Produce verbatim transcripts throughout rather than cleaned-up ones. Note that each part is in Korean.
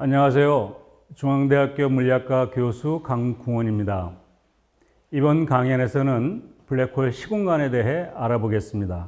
안녕하세요. 중앙대학교 물리학과 교수 강궁원입니다. 이번 강연에서는 블랙홀 시공간에 대해 알아보겠습니다.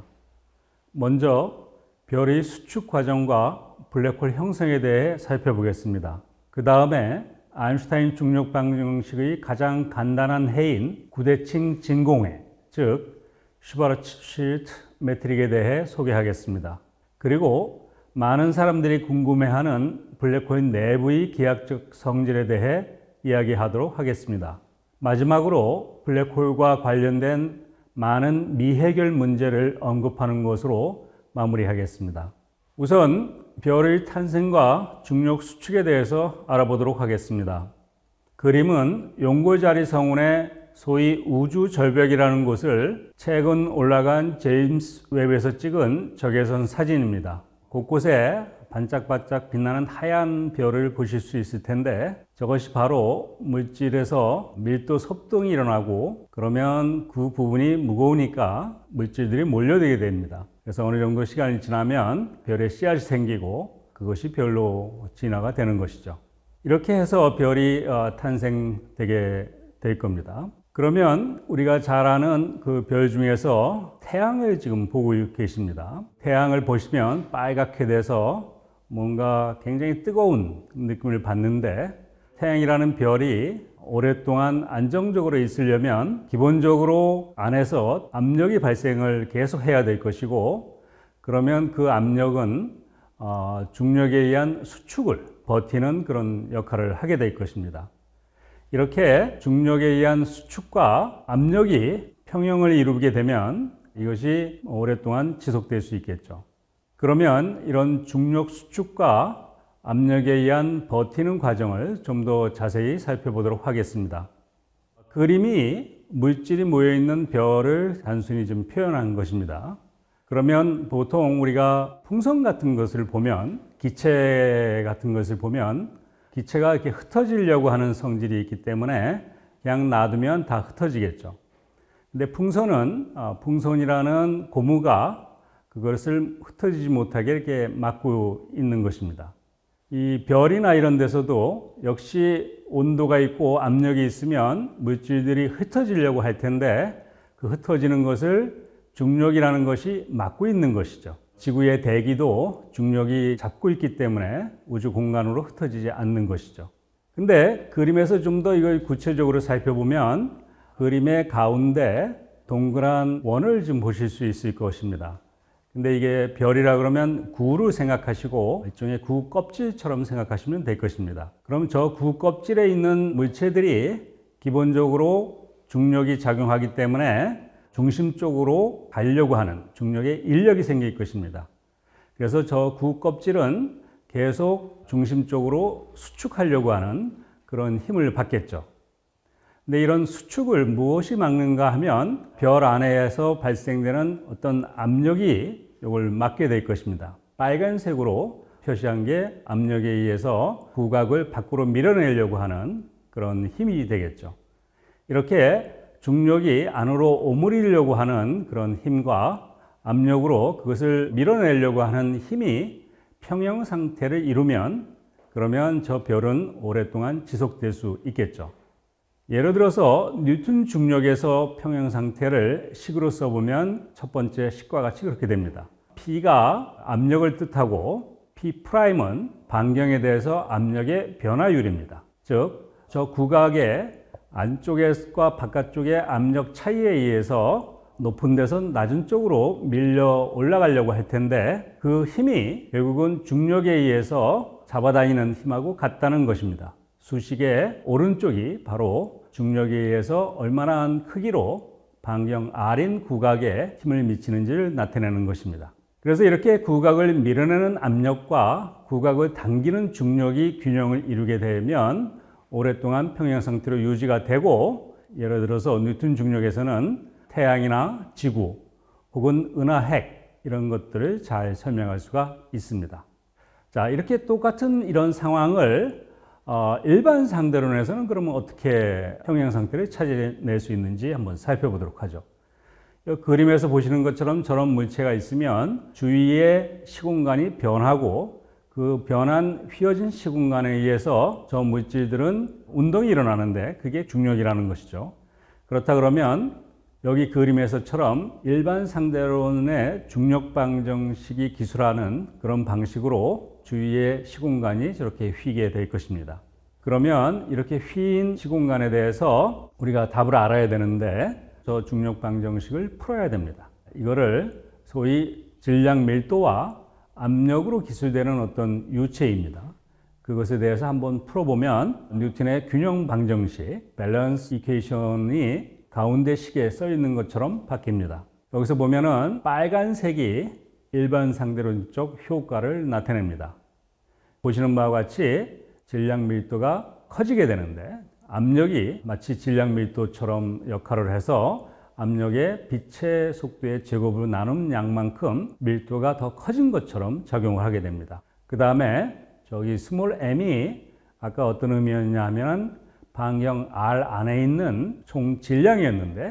먼저 별의 수축 과정과 블랙홀 형성에 대해 살펴보겠습니다. 그 다음에 아인슈타인 중력 방정식의 가장 간단한 해인 구대칭 진공회, 즉 슈바르츠실트 매트릭에 대해 소개하겠습니다. 그리고 많은 사람들이 궁금해하는 블랙홀 내부의 기하학적 성질에 대해 이야기하도록 하겠습니다. 마지막으로 블랙홀과 관련된 많은 미해결 문제를 언급하는 것으로 마무리하겠습니다. 우선 별의 탄생과 중력 수축에 대해서 알아보도록 하겠습니다. 그림은 용골자리 성운의 소위 우주 절벽이라는 곳을 최근 올라간 제임스 웹에서 찍은 적외선 사진입니다. 곳곳에 반짝반짝 빛나는 하얀 별을 보실 수 있을 텐데, 저것이 바로 물질에서 밀도 섭동이 일어나고 그러면 그 부분이 무거우니까 물질들이 몰려들게 됩니다. 그래서 어느 정도 시간이 지나면 별의 씨앗이 생기고 그것이 별로 진화가 되는 것이죠. 이렇게 해서 별이 탄생되게 될 겁니다. 그러면 우리가 잘 아는 그 별 중에서 태양을 지금 보고 계십니다. 태양을 보시면 빨갛게 돼서 뭔가 굉장히 뜨거운 느낌을 받는데, 태양이라는 별이 오랫동안 안정적으로 있으려면 기본적으로 안에서 압력이 발생을 계속 해야 될 것이고, 그러면 그 압력은 어, 중력에 의한 수축을 버티는 그런 역할을 하게 될 것입니다. 이렇게 중력에 의한 수축과 압력이 평형을 이루게 되면 이것이 오랫동안 지속될 수 있겠죠. 그러면 이런 중력 수축과 압력에 의한 버티는 과정을 좀 더 자세히 살펴보도록 하겠습니다. 그림이 물질이 모여있는 별을 단순히 좀 표현한 것입니다. 그러면 보통 우리가 풍선 같은 것을 보면, 기체 같은 것을 보면 기체가 이렇게 흩어지려고 하는 성질이 있기 때문에 그냥 놔두면 다 흩어지겠죠. 근데 풍선은 어, 풍선이라는 고무가 그것을 흩어지지 못하게 이렇게 막고 있는 것입니다. 이 별이나 이런 데서도 역시 온도가 있고 압력이 있으면 물질들이 흩어지려고 할 텐데, 그 흩어지는 것을 중력이라는 것이 막고 있는 것이죠. 지구의 대기도 중력이 잡고 있기 때문에 우주 공간으로 흩어지지 않는 것이죠. 근데 그림에서 좀 더 이걸 구체적으로 살펴보면 그림의 가운데 동그란 원을 좀 보실 수 있을 것입니다. 근데 이게 별이라 그러면 구를 생각하시고 일종의 구 껍질처럼 생각하시면 될 것입니다. 그럼 저 구 껍질에 있는 물체들이 기본적으로 중력이 작용하기 때문에 중심 쪽으로 가려고 하는 중력의 인력이 생길 것입니다. 그래서 저 구 껍질은 계속 중심 쪽으로 수축하려고 하는 그런 힘을 받겠죠. 근데 이런 수축을 무엇이 막는가 하면 별 안에서 발생되는 어떤 압력이 이걸 막게 될 것입니다. 빨간색으로 표시한 게 압력에 의해서 구각을 밖으로 밀어내려고 하는 그런 힘이 되겠죠. 이렇게 중력이 안으로 오므리려고 하는 그런 힘과 압력으로 그것을 밀어내려고 하는 힘이 평형 상태를 이루면, 그러면 저 별은 오랫동안 지속될 수 있겠죠. 예를 들어서 뉴턴 중력에서 평형 상태를 식으로 써보면 첫 번째 식과 같이 그렇게 됩니다. P가 압력을 뜻하고 P'은 반경에 대해서 압력의 변화율입니다. 즉, 저 구각의 안쪽과 바깥쪽의 압력 차이에 의해서 높은 데서 낮은 쪽으로 밀려 올라가려고 할 텐데, 그 힘이 결국은 중력에 의해서 잡아다니는 힘하고 같다는 것입니다. 수식의 오른쪽이 바로 중력에 의해서 얼마나 크기로 반경 R인 구각에 힘을 미치는지를 나타내는 것입니다. 그래서 이렇게 구각을 밀어내는 압력과 구각을 당기는 중력이 균형을 이루게 되면 오랫동안 평형 상태로 유지가 되고, 예를 들어서 뉴턴 중력에서는 태양이나 지구 혹은 은하 핵 이런 것들을 잘 설명할 수가 있습니다. 자, 이렇게 똑같은 이런 상황을 어, 일반 상대론에서는 그러면 어떻게 평형 상태를 찾아낼 수 있는지 한번 살펴보도록 하죠. 이 그림에서 보시는 것처럼 저런 물체가 있으면 주위의 시공간이 변하고 그 그 변한 휘어진 시공간에 의해서 저 물질들은 운동이 일어나는데 그게 중력이라는 것이죠. 그렇다 그러면 여기 그림에서처럼 일반 상대론의 중력 방정식이 기술하는 그런 방식으로 주위의 시공간이 저렇게 휘게 될 것입니다. 그러면 이렇게 휘인 시공간에 대해서 우리가 답을 알아야 되는데 저 중력 방정식을 풀어야 됩니다. 이거를 소위 질량 밀도와 압력으로 기술되는 어떤 유체입니다. 그것에 대해서 한번 풀어보면 뉴턴의 균형 방정식, 밸런스 이퀘이션이 가운데 식에 써 있는 것처럼 바뀝니다. 여기서 보면은 빨간색이 일반 상대론 쪽 효과를 나타냅니다. 보시는 바와 같이 질량 밀도가 커지게 되는데 압력이 마치 질량 밀도처럼 역할을 해서 압력의 빛의 속도의 제곱으로 나눈 양만큼 밀도가 더 커진 것처럼 작용을 하게 됩니다. 그 다음에 저기 스몰 m이 아까 어떤 의미였냐 하면 반경 R 안에 있는 총 질량이었는데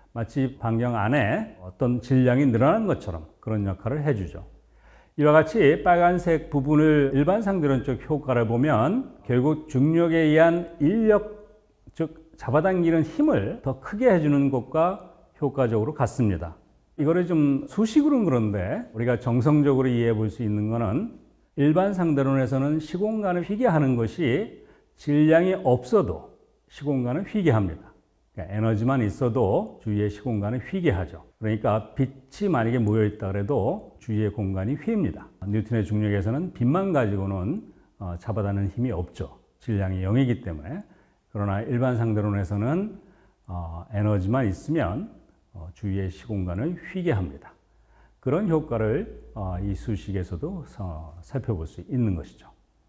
마치 반경 안에 어떤 질량이 늘어난 것처럼 그런 역할을 해주죠. 이와 같이 빨간색 부분을 일반 상대론적 효과를 보면 결국 중력에 의한 인력, 즉 잡아당기는 힘을 더 크게 해주는 것과 효과적으로 같습니다. 이거를 좀 수식으로는 그런데 우리가 정성적으로 이해해 볼 수 있는 것은 일반 상대론에서는 시공간을 휘게 하는 것이 질량이 없어도 시공간을 휘게 합니다. 그러니까 에너지만 있어도 주위의 시공간을 휘게 하죠. 그러니까 빛이 만약에 모여 있다 그래도 주위의 공간이 휘입니다. 뉴턴의 중력에서는 빛만 가지고는 어, 잡아다는 힘이 없죠. 질량이 영이기 때문에. 그러나 일반 상대론에서는 어, 에너지만 있으면 어, 주위의 시공간을 휘게 합니다. 그런 효과를 어, 이 수식에서도 어, 살펴볼 수 있는 것이죠.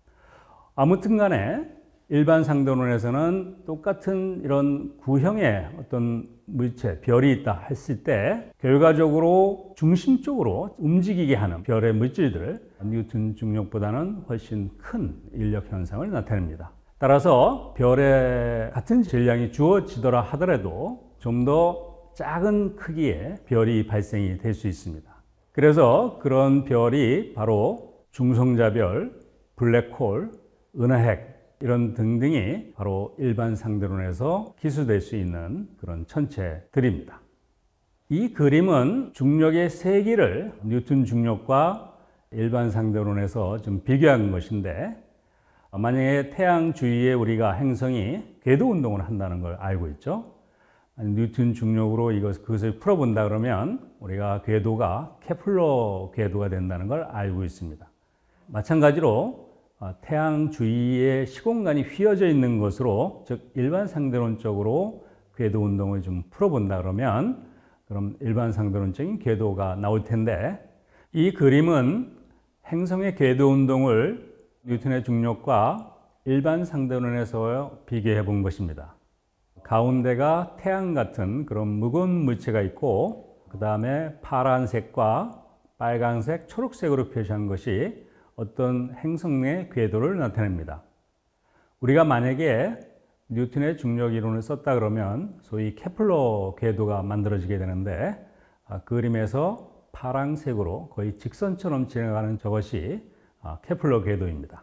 아무튼 간에 일반 상대론에서는 똑같은 이런 구형의 어떤 물체, 별이 있다 했을 때 결과적으로 중심 쪽으로 움직이게 하는 별의 물질들, 뉴턴 중력보다는 훨씬 큰 인력 현상을 나타냅니다. 따라서 별에 같은 질량이 주어지더라 하더라도 좀 더 작은 크기의 별이 발생이 될 수 있습니다. 그래서 그런 별이 바로 중성자별, 블랙홀, 은하핵 이런 등등이 바로 일반 상대론에서 기술될 수 있는 그런 천체들입니다. 이 그림은 중력의 세기를 뉴턴 중력과 일반 상대론에서 좀 비교한 것인데 만약에 태양 주위에 우리가 행성이 궤도 운동을 한다는 걸 알고 있죠. 뉴턴 중력으로 이것, 그것을 풀어본다 그러면 우리가 궤도가 케플러 궤도가 된다는 걸 알고 있습니다. 마찬가지로 태양 주위에 시공간이 휘어져 있는 것으로, 즉 일반 상대론적으로 궤도 운동을 좀 풀어본다 그러면 그럼 일반 상대론적인 궤도가 나올 텐데 이 그림은 행성의 궤도 운동을 뉴턴의 중력과 일반 상대론에서 비교해 본 것입니다. 가운데가 태양 같은 그런 무거운 물체가 있고 그 다음에 파란색과 빨간색, 초록색으로 표시한 것이 어떤 행성 내 궤도를 나타냅니다. 우리가 만약에 뉴턴의 중력 이론을 썼다 그러면 소위 케플러 궤도가 만들어지게 되는데 그 그림에서 파란색으로 거의 직선처럼 지나가는 저것이 케플러 궤도입니다.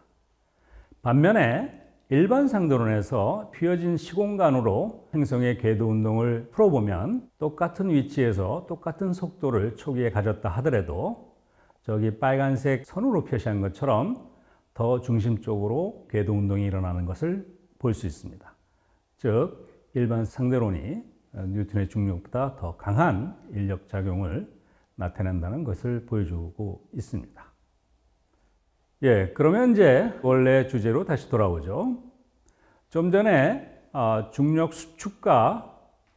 반면에 일반 상대론에서 휘어진 시공간으로 행성의 궤도 운동을 풀어보면 똑같은 위치에서 똑같은 속도를 초기에 가졌다 하더라도 저기 빨간색 선으로 표시한 것처럼 더 중심 쪽으로 궤도 운동이 일어나는 것을 볼 수 있습니다. 즉 일반 상대론이 뉴턴의 중력보다 더 강한 인력 작용을 나타낸다는 것을 보여주고 있습니다. 예, 그러면 이제 원래 주제로 다시 돌아오죠. 좀 전에 중력 수축과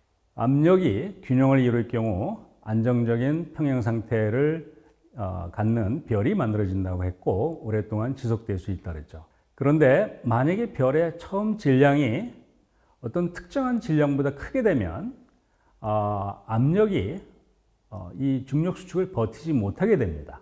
압력이 균형을 이룰 경우 안정적인 평형 상태를 갖는 별이 만들어진다고 했고 오랫동안 지속될 수 있다고 했죠. 그런데 만약에 별의 처음 질량이 어떤 특정한 질량보다 크게 되면 압력이 이 중력 수축을 버티지 못하게 됩니다.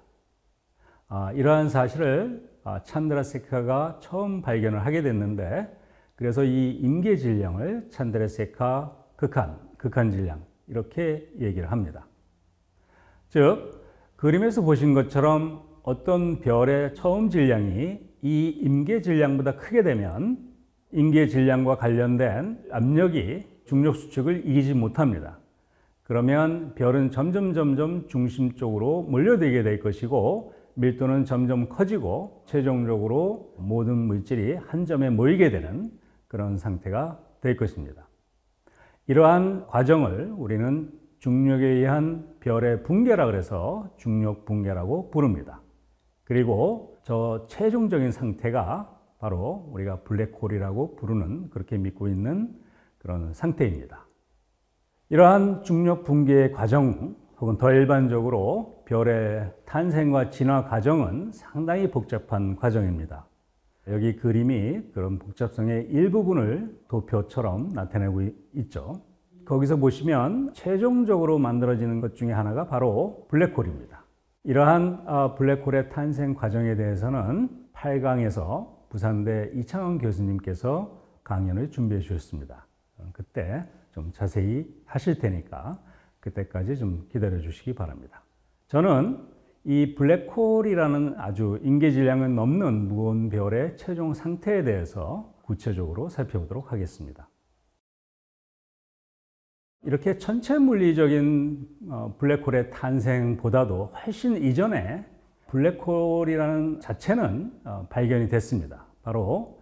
이러한 사실을 찬드라세카가 처음 발견을 하게 됐는데 그래서 이 임계 질량을 찬드라세카 극한, 극한 질량 이렇게 얘기를 합니다. 즉 그림에서 보신 것처럼 어떤 별의 처음 질량이 이 임계 질량보다 크게 되면 임계 질량과 관련된 압력이 중력 수축을 이기지 못합니다. 그러면 별은 점점 점점 중심 쪽으로 몰려들게 될 것이고 밀도는 점점 커지고 최종적으로 모든 물질이 한 점에 모이게 되는 그런 상태가 될 것입니다. 이러한 과정을 우리는 중력에 의한 별의 붕괴라 그래서 중력 붕괴라고 부릅니다. 그리고 저 최종적인 상태가 바로 우리가 블랙홀이라고 부르는, 그렇게 믿고 있는 그런 상태입니다. 이러한 중력 붕괴의 과정 혹은 더 일반적으로 별의 탄생과 진화 과정은 상당히 복잡한 과정입니다. 여기 그림이 그런 복잡성의 일부분을 도표처럼 나타내고 있죠. 거기서 보시면 최종적으로 만들어지는 것 중에 하나가 바로 블랙홀입니다. 이러한 블랙홀의 탄생 과정에 대해서는 팔 강에서 부산대 이창원 교수님께서 강연을 준비해 주셨습니다. 그때 좀 자세히 하실 테니까 그때까지 좀 기다려 주시기 바랍니다. 저는 이 블랙홀이라는 아주 임계 질량을 넘는 무거운 별의 최종 상태에 대해서 구체적으로 살펴보도록 하겠습니다. 이렇게 천체 물리적인 블랙홀의 탄생보다도 훨씬 이전에 블랙홀이라는 자체는 발견이 됐습니다. 바로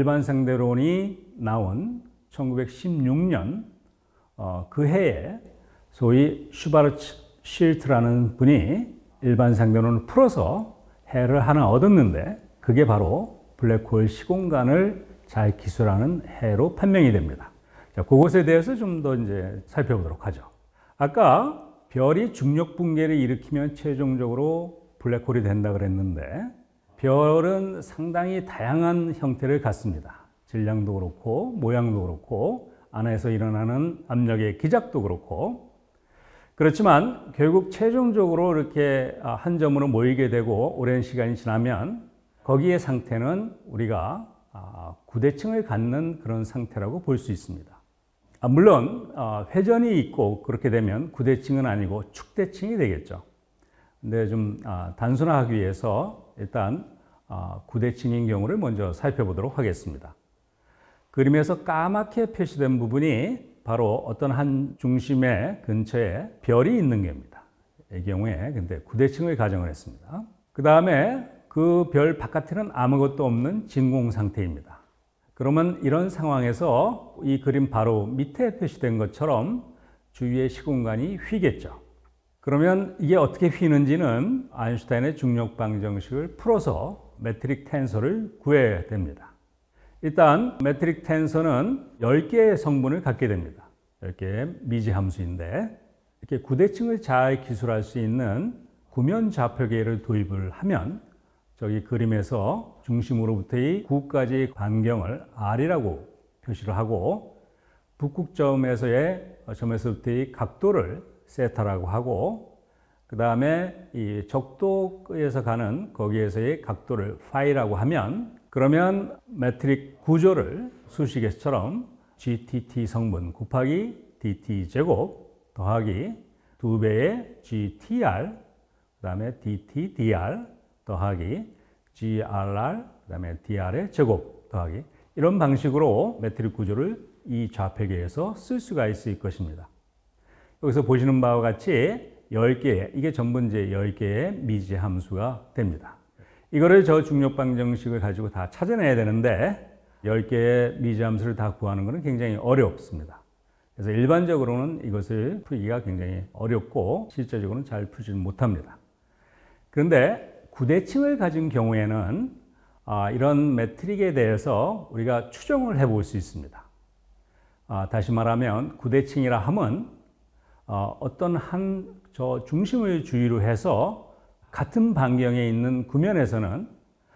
일반상대론이 나온 천구백십육 년 그 해에 소위 슈바르츠-실트라는 분이 일반상대론을 풀어서 해를 하나 얻었는데 그게 바로 블랙홀 시공간을 잘 기술하는 해로 판명이 됩니다. 자, 그것에 대해서 좀 더 이제 살펴보도록 하죠. 아까 별이 중력 붕괴를 일으키면 최종적으로 블랙홀이 된다 그랬는데 별은 상당히 다양한 형태를 갖습니다. 질량도 그렇고 모양도 그렇고 안에서 일어나는 압력의 기작도 그렇고 그렇지만 결국 최종적으로 이렇게 한 점으로 모이게 되고 오랜 시간이 지나면 거기의 상태는 우리가 구대층을 갖는 그런 상태라고 볼 수 있습니다. 물론 회전이 있고 그렇게 되면 구대층은 아니고 축대층이 되겠죠. 근데 좀 단순화하기 위해서 일단 구대층인 경우를 먼저 살펴보도록 하겠습니다. 그림에서 까맣게 표시된 부분이 바로 어떤 한 중심의 근처에 별이 있는 겁니다. 이 경우에 근데 구대층을 가정을 했습니다. 그 다음에 그 별 바깥에는 아무것도 없는 진공 상태입니다. 그러면 이런 상황에서 이 그림 바로 밑에 표시된 것처럼 주위의 시공간이 휘겠죠. 그러면 이게 어떻게 휘는지는 아인슈타인의 중력 방정식을 풀어서 매트릭 텐서를 구해야 됩니다. 일단 매트릭 텐서는 열 개의 성분을 갖게 됩니다. 열 개의 미지 함수인데 이렇게 구대층을 잘 기술할 수 있는 구면 좌표계를 도입을 하면 저기 그림에서 중심으로부터의 구까지의 반경을 R이라고 표시를 하고 북극점에서의 점에서부터의 각도를 세타라고 하고 그 다음에 이 적도에서 가는 거기에서의 각도를 파이라고 하면 그러면 매트릭 구조를 수식에서처럼 지티티 성분 곱하기 디티 제곱 더하기 두 배의 지티알 그 다음에 디티디알 더하기 지알알 그 다음에 디알의 제곱 더하기 이런 방식으로 매트릭 구조를 이 좌표계에서 쓸 수가 있을 것입니다. 여기서 보시는 바와 같이 열 개, 이게 전부 이제 열 개의 미지 함수가 됩니다. 이거를 저 중력 방정식을 가지고 다 찾아내야 되는데 열 개의 미지 함수를 다 구하는 것은 굉장히 어렵습니다. 그래서 일반적으로는 이것을 풀기가 굉장히 어렵고 실제적으로는 잘 풀지는 못합니다. 그런데 구대층을 가진 경우에는 이런 매트릭에 대해서 우리가 추정을 해볼 수 있습니다. 다시 말하면 구대층이라 함은 어떤 한 저 중심을 주위로 해서 같은 반경에 있는 구면에서는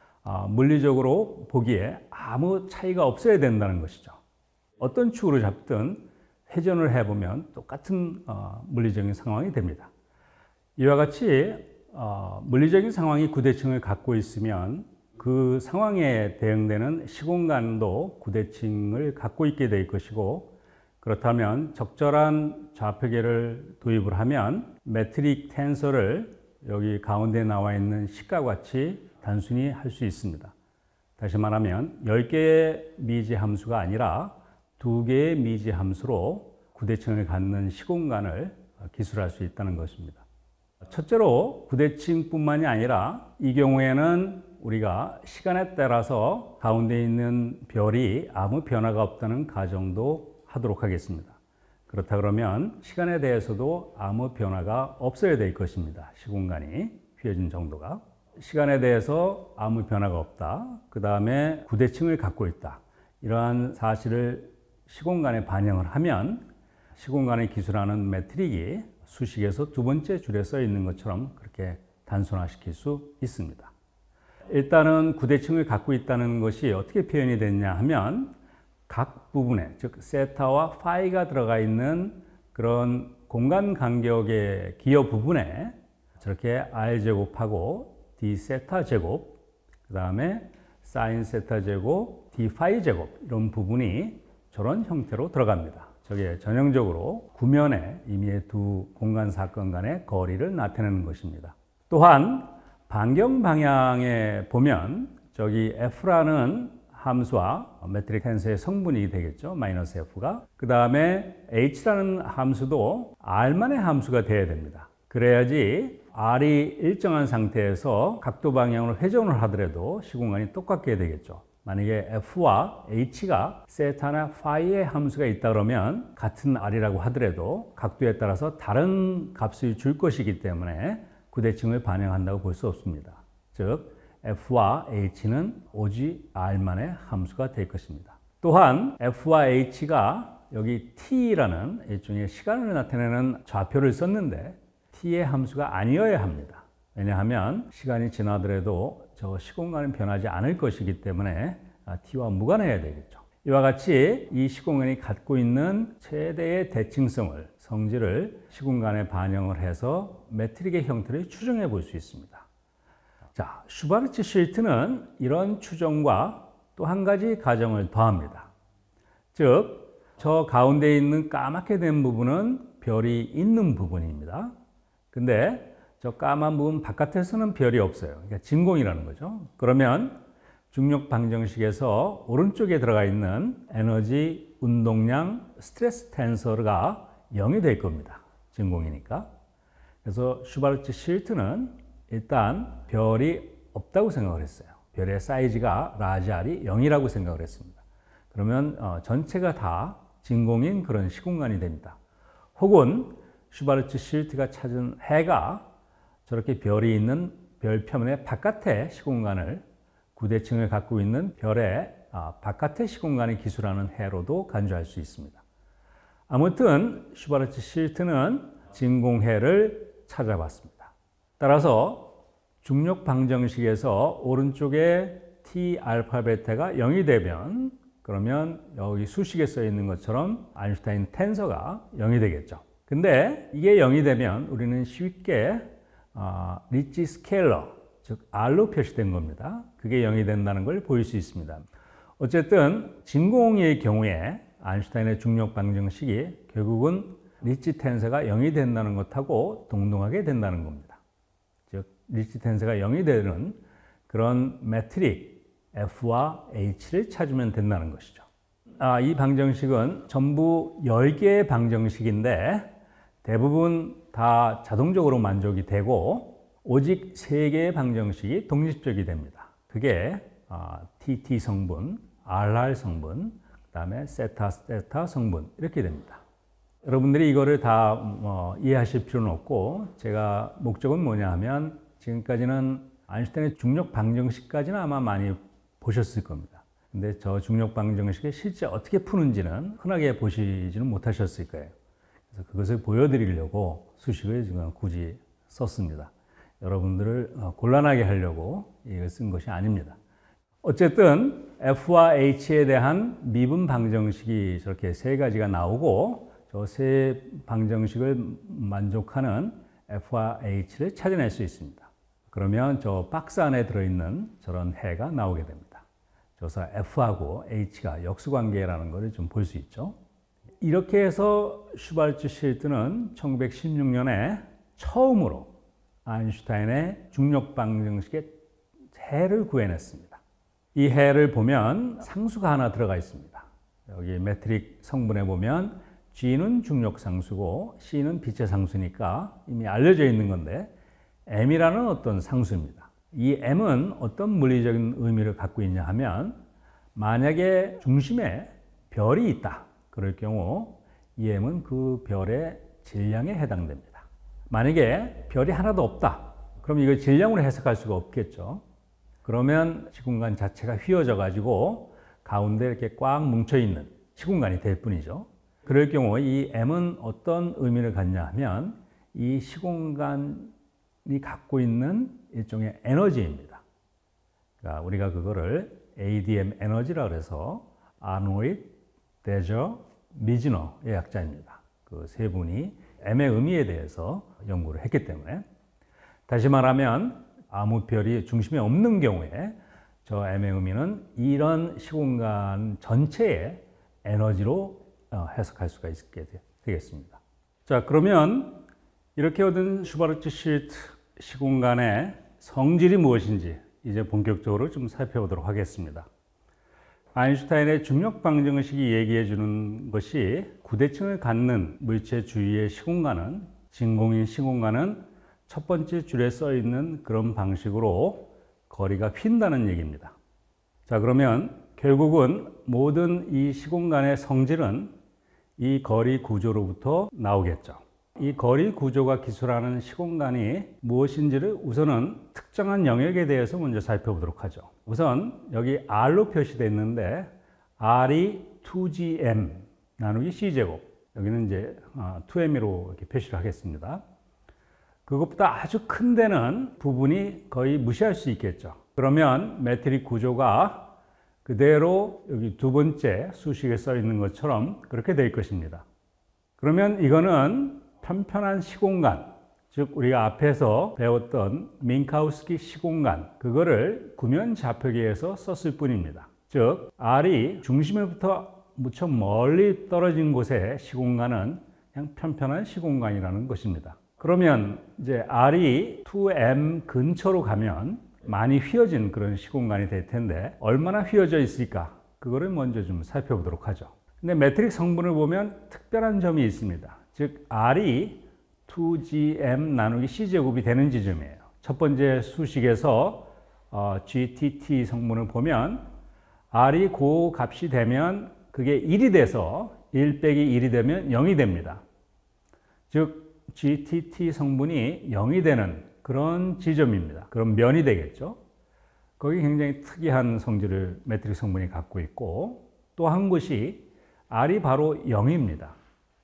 물리적으로 보기에 아무 차이가 없어야 된다는 것이죠. 어떤 축으로 잡든 회전을 해보면 똑같은 물리적인 상황이 됩니다. 이와 같이 물리적인 상황이 구대층을 갖고 있으면 그 상황에 대응되는 시공간도 구대층을 갖고 있게 될 것이고 그렇다면 적절한 좌표계를 도입을 하면 매트릭 텐서를 여기 가운데 나와 있는 식과 같이 단순히 할 수 있습니다. 다시 말하면 열 개의 미지 함수가 아니라 두 개의 미지 함수로 구대칭을 갖는 시공간을 기술할 수 있다는 것입니다. 첫째로 구대칭뿐만이 아니라 이 경우에는 우리가 시간에 따라서 가운데 있는 별이 아무 변화가 없다는 가정도 하도록 하겠습니다. 그렇다 그러면 시간에 대해서도 아무 변화가 없어야 될 것입니다. 시공간이 휘어진 정도가. 시간에 대해서 아무 변화가 없다. 그 다음에 구대칭을 갖고 있다. 이러한 사실을 시공간에 반영을 하면 시공간을 기술하는 매트릭이 수식에서 두 번째 줄에 써 있는 것처럼 그렇게 단순화시킬 수 있습니다. 일단은 구대칭을 갖고 있다는 것이 어떻게 표현이 됐냐 하면 각 부분에, 즉 세타와 파이가 들어가 있는 그런 공간 간격의 기여 부분에 저렇게 r 제곱하고 d 세타 제곱, 그 다음에 사인 세타 제곱, d 파이 제곱 이런 부분이 저런 형태로 들어갑니다. 저게 전형적으로 구면에 이미 두 공간 사건 간의 거리를 나타내는 것입니다. 또한 반경 방향에 보면 저기 f라는 함수와 매트릭 텐서의 성분이 되겠죠. 마이너스 f가. 그 다음에 h라는 함수도 r만의 함수가 돼야 됩니다. 그래야지 r이 일정한 상태에서 각도 방향으로 회전을 하더라도 시공간이 똑같게 되겠죠. 만약에 f와 h가 세타나 파이의 함수가 있다 그러면 같은 r이라고 하더라도 각도에 따라서 다른 값을 줄 것이기 때문에 구대칭을 반영한다고 볼 수 없습니다. 즉 f와 h는 오직 r만의 함수가 될 것입니다. 또한 f와 h가 여기 t라는 일종의 시간을 나타내는 좌표를 썼는데 t의 함수가 아니어야 합니다. 왜냐하면 시간이 지나더라도 저 시공간은 변하지 않을 것이기 때문에 t와 무관해야 되겠죠. 이와 같이 이 시공간이 갖고 있는 최대의 대칭성을, 성질을 시공간에 반영을 해서 매트릭의 형태를 추정해 볼 수 있습니다. 자, 슈바르츠 실트는 이런 추정과 또 한 가지 가정을 더합니다. 즉, 저 가운데 있는 까맣게 된 부분은 별이 있는 부분입니다. 근데 저 까만 부분 바깥에서는 별이 없어요. 그러니까 진공이라는 거죠. 그러면 중력 방정식에서 오른쪽에 들어가 있는 에너지, 운동량, 스트레스 텐서가 영이 될 겁니다. 진공이니까. 그래서 슈바르츠 실트는 일단 별이 없다고 생각을 했어요. 별의 사이즈가 라지 R이 영이라고 생각을 했습니다. 그러면 어, 전체가 다 진공인 그런 시공간이 됩니다. 혹은 슈바르츠 실트가 찾은 해가 저렇게 별이 있는 별 표면의 바깥의 시공간을 구대칭을 갖고 있는 별의 아, 바깥의 시공간을 기술하는 해로도 간주할 수 있습니다. 아무튼 슈바르츠 실트는 진공해를 찾아봤습니다. 따라서 중력 방정식에서 오른쪽에 T 알파 베타가 영이 되면 그러면 여기 수식에 써 있는 것처럼 아인슈타인 텐서가 영이 되겠죠. 근데 이게 영이 되면 우리는 쉽게 어, 리치 스케일러, 즉 R로 표시된 겁니다. 그게 영이 된다는 걸 보일 수 있습니다. 어쨌든 진공의 경우에 아인슈타인의 중력 방정식이 결국은 리치 텐서가 영이 된다는 것하고 동등하게 된다는 겁니다. 즉 리치 텐서가 영이 되는 그런 매트릭 F와 H를 찾으면 된다는 것이죠. 아, 이 방정식은 전부 열 개의 방정식인데 대부분 다 자동적으로 만족이 되고 오직 세 개의 방정식이 독립적이 됩니다. 그게 아, 티티 성분, 알알 성분, 그 다음에 세타, 세타 성분 이렇게 됩니다. 여러분들이 이거를 다 뭐, 이해하실 필요는 없고 제가 목적은 뭐냐 하면 지금까지는 아인슈타인의 중력 방정식까지는 아마 많이 보셨을 겁니다. 근데 저 중력 방정식을 실제 어떻게 푸는지는 흔하게 보시지는 못하셨을 거예요. 그래서 그것을 보여드리려고 수식을 지금 굳이 썼습니다. 여러분들을 곤란하게 하려고 이걸 쓴 것이 아닙니다. 어쨌든 F와 H에 대한 미분 방정식이 저렇게 세 가지가 나오고 저 세 방정식을 만족하는 F와 H를 찾아낼 수 있습니다. 그러면 저 박스 안에 들어있는 저런 해가 나오게 됩니다. 그래서 F하고 H가 역수관계라는 것을 좀 볼 수 있죠. 이렇게 해서 슈바르츠 실트는 천구백십육 년에 처음으로 아인슈타인의 중력 방정식의 해를 구해냈습니다. 이 해를 보면 상수가 하나 들어가 있습니다. 여기 메트릭 성분에 보면 G는 중력 상수고 C는 빛의 상수니까 이미 알려져 있는 건데 M이라는 어떤 상수입니다. 이 M은 어떤 물리적인 의미를 갖고 있냐 하면 만약에 중심에 별이 있다. 그럴 경우 이 M은 그 별의 질량에 해당됩니다. 만약에 별이 하나도 없다. 그럼 이걸 질량으로 해석할 수가 없겠죠. 그러면 시공간 자체가 휘어져 가지고 가운데 이렇게 꽉 뭉쳐 있는 시공간이 될 뿐이죠. 그럴 경우 이 M은 어떤 의미를 갖냐 하면 이 시공간이 갖고 있는 일종의 에너지입니다. 그러니까 우리가 그거를 에이디엠 에너지라고 해서 아노이드, 데저, 미즈너의 약자입니다. 그 세 분이 M의 의미에 대해서 연구를 했기 때문에 다시 말하면 아무 별이 중심에 없는 경우에 저 M의 의미는 이런 시공간 전체의 에너지로 해석할 수가 있게 되겠습니다. 자, 그러면 이렇게 얻은 슈바르츠 실트 시공간의 성질이 무엇인지 이제 본격적으로 좀 살펴보도록 하겠습니다. 아인슈타인의 중력 방정식이 얘기해 주는 것이 구대층을 갖는 물체 주위의 시공간은 진공인 시공간은 첫 번째 줄에 써 있는 그런 방식으로 거리가 휜다는 얘기입니다. 자, 그러면 결국은 모든 이 시공간의 성질은 이 거리 구조로부터 나오겠죠. 이 거리 구조가 기술하는 시공간이 무엇인지를 우선은 특정한 영역에 대해서 먼저 살펴보도록 하죠. 우선 여기 R로 표시되어 있는데 R이 투 지 엠 나누기 C제곱. 여기는 이제 투 엠으로 이렇게 표시를 하겠습니다. 그것보다 아주 큰 데는 부분이 거의 무시할 수 있겠죠. 그러면 메트릭 구조가 그대로 여기 두 번째 수식에 써 있는 것처럼 그렇게 될 것입니다. 그러면 이거는 편편한 시공간, 즉 우리가 앞에서 배웠던 민카우스키 시공간, 그거를 구면 좌표기에서 썼을 뿐입니다. 즉 R이 중심에부터 무척 멀리 떨어진 곳의 시공간은 그냥 편편한 시공간이라는 것입니다. 그러면 이제 R이 투 엠 근처로 가면 많이 휘어진 그런 시공간이 될 텐데 얼마나 휘어져 있을까? 그거를 먼저 좀 살펴보도록 하죠. 근데 메트릭 성분을 보면 특별한 점이 있습니다. 즉 R이 투 지 엠 나누기 C제곱이 되는 지점이에요. 첫 번째 수식에서 어, 지 티 티 성분을 보면 R이 그 값이 되면 그게 일이 돼서 일 빼기 일이 되면 영이 됩니다. 즉 지 티 티 성분이 영이 되는 그런 지점입니다. 그럼 면이 되겠죠. 거기 굉장히 특이한 성질을 메트릭 성분이 갖고 있고 또 한 곳이 R이 바로 영입니다.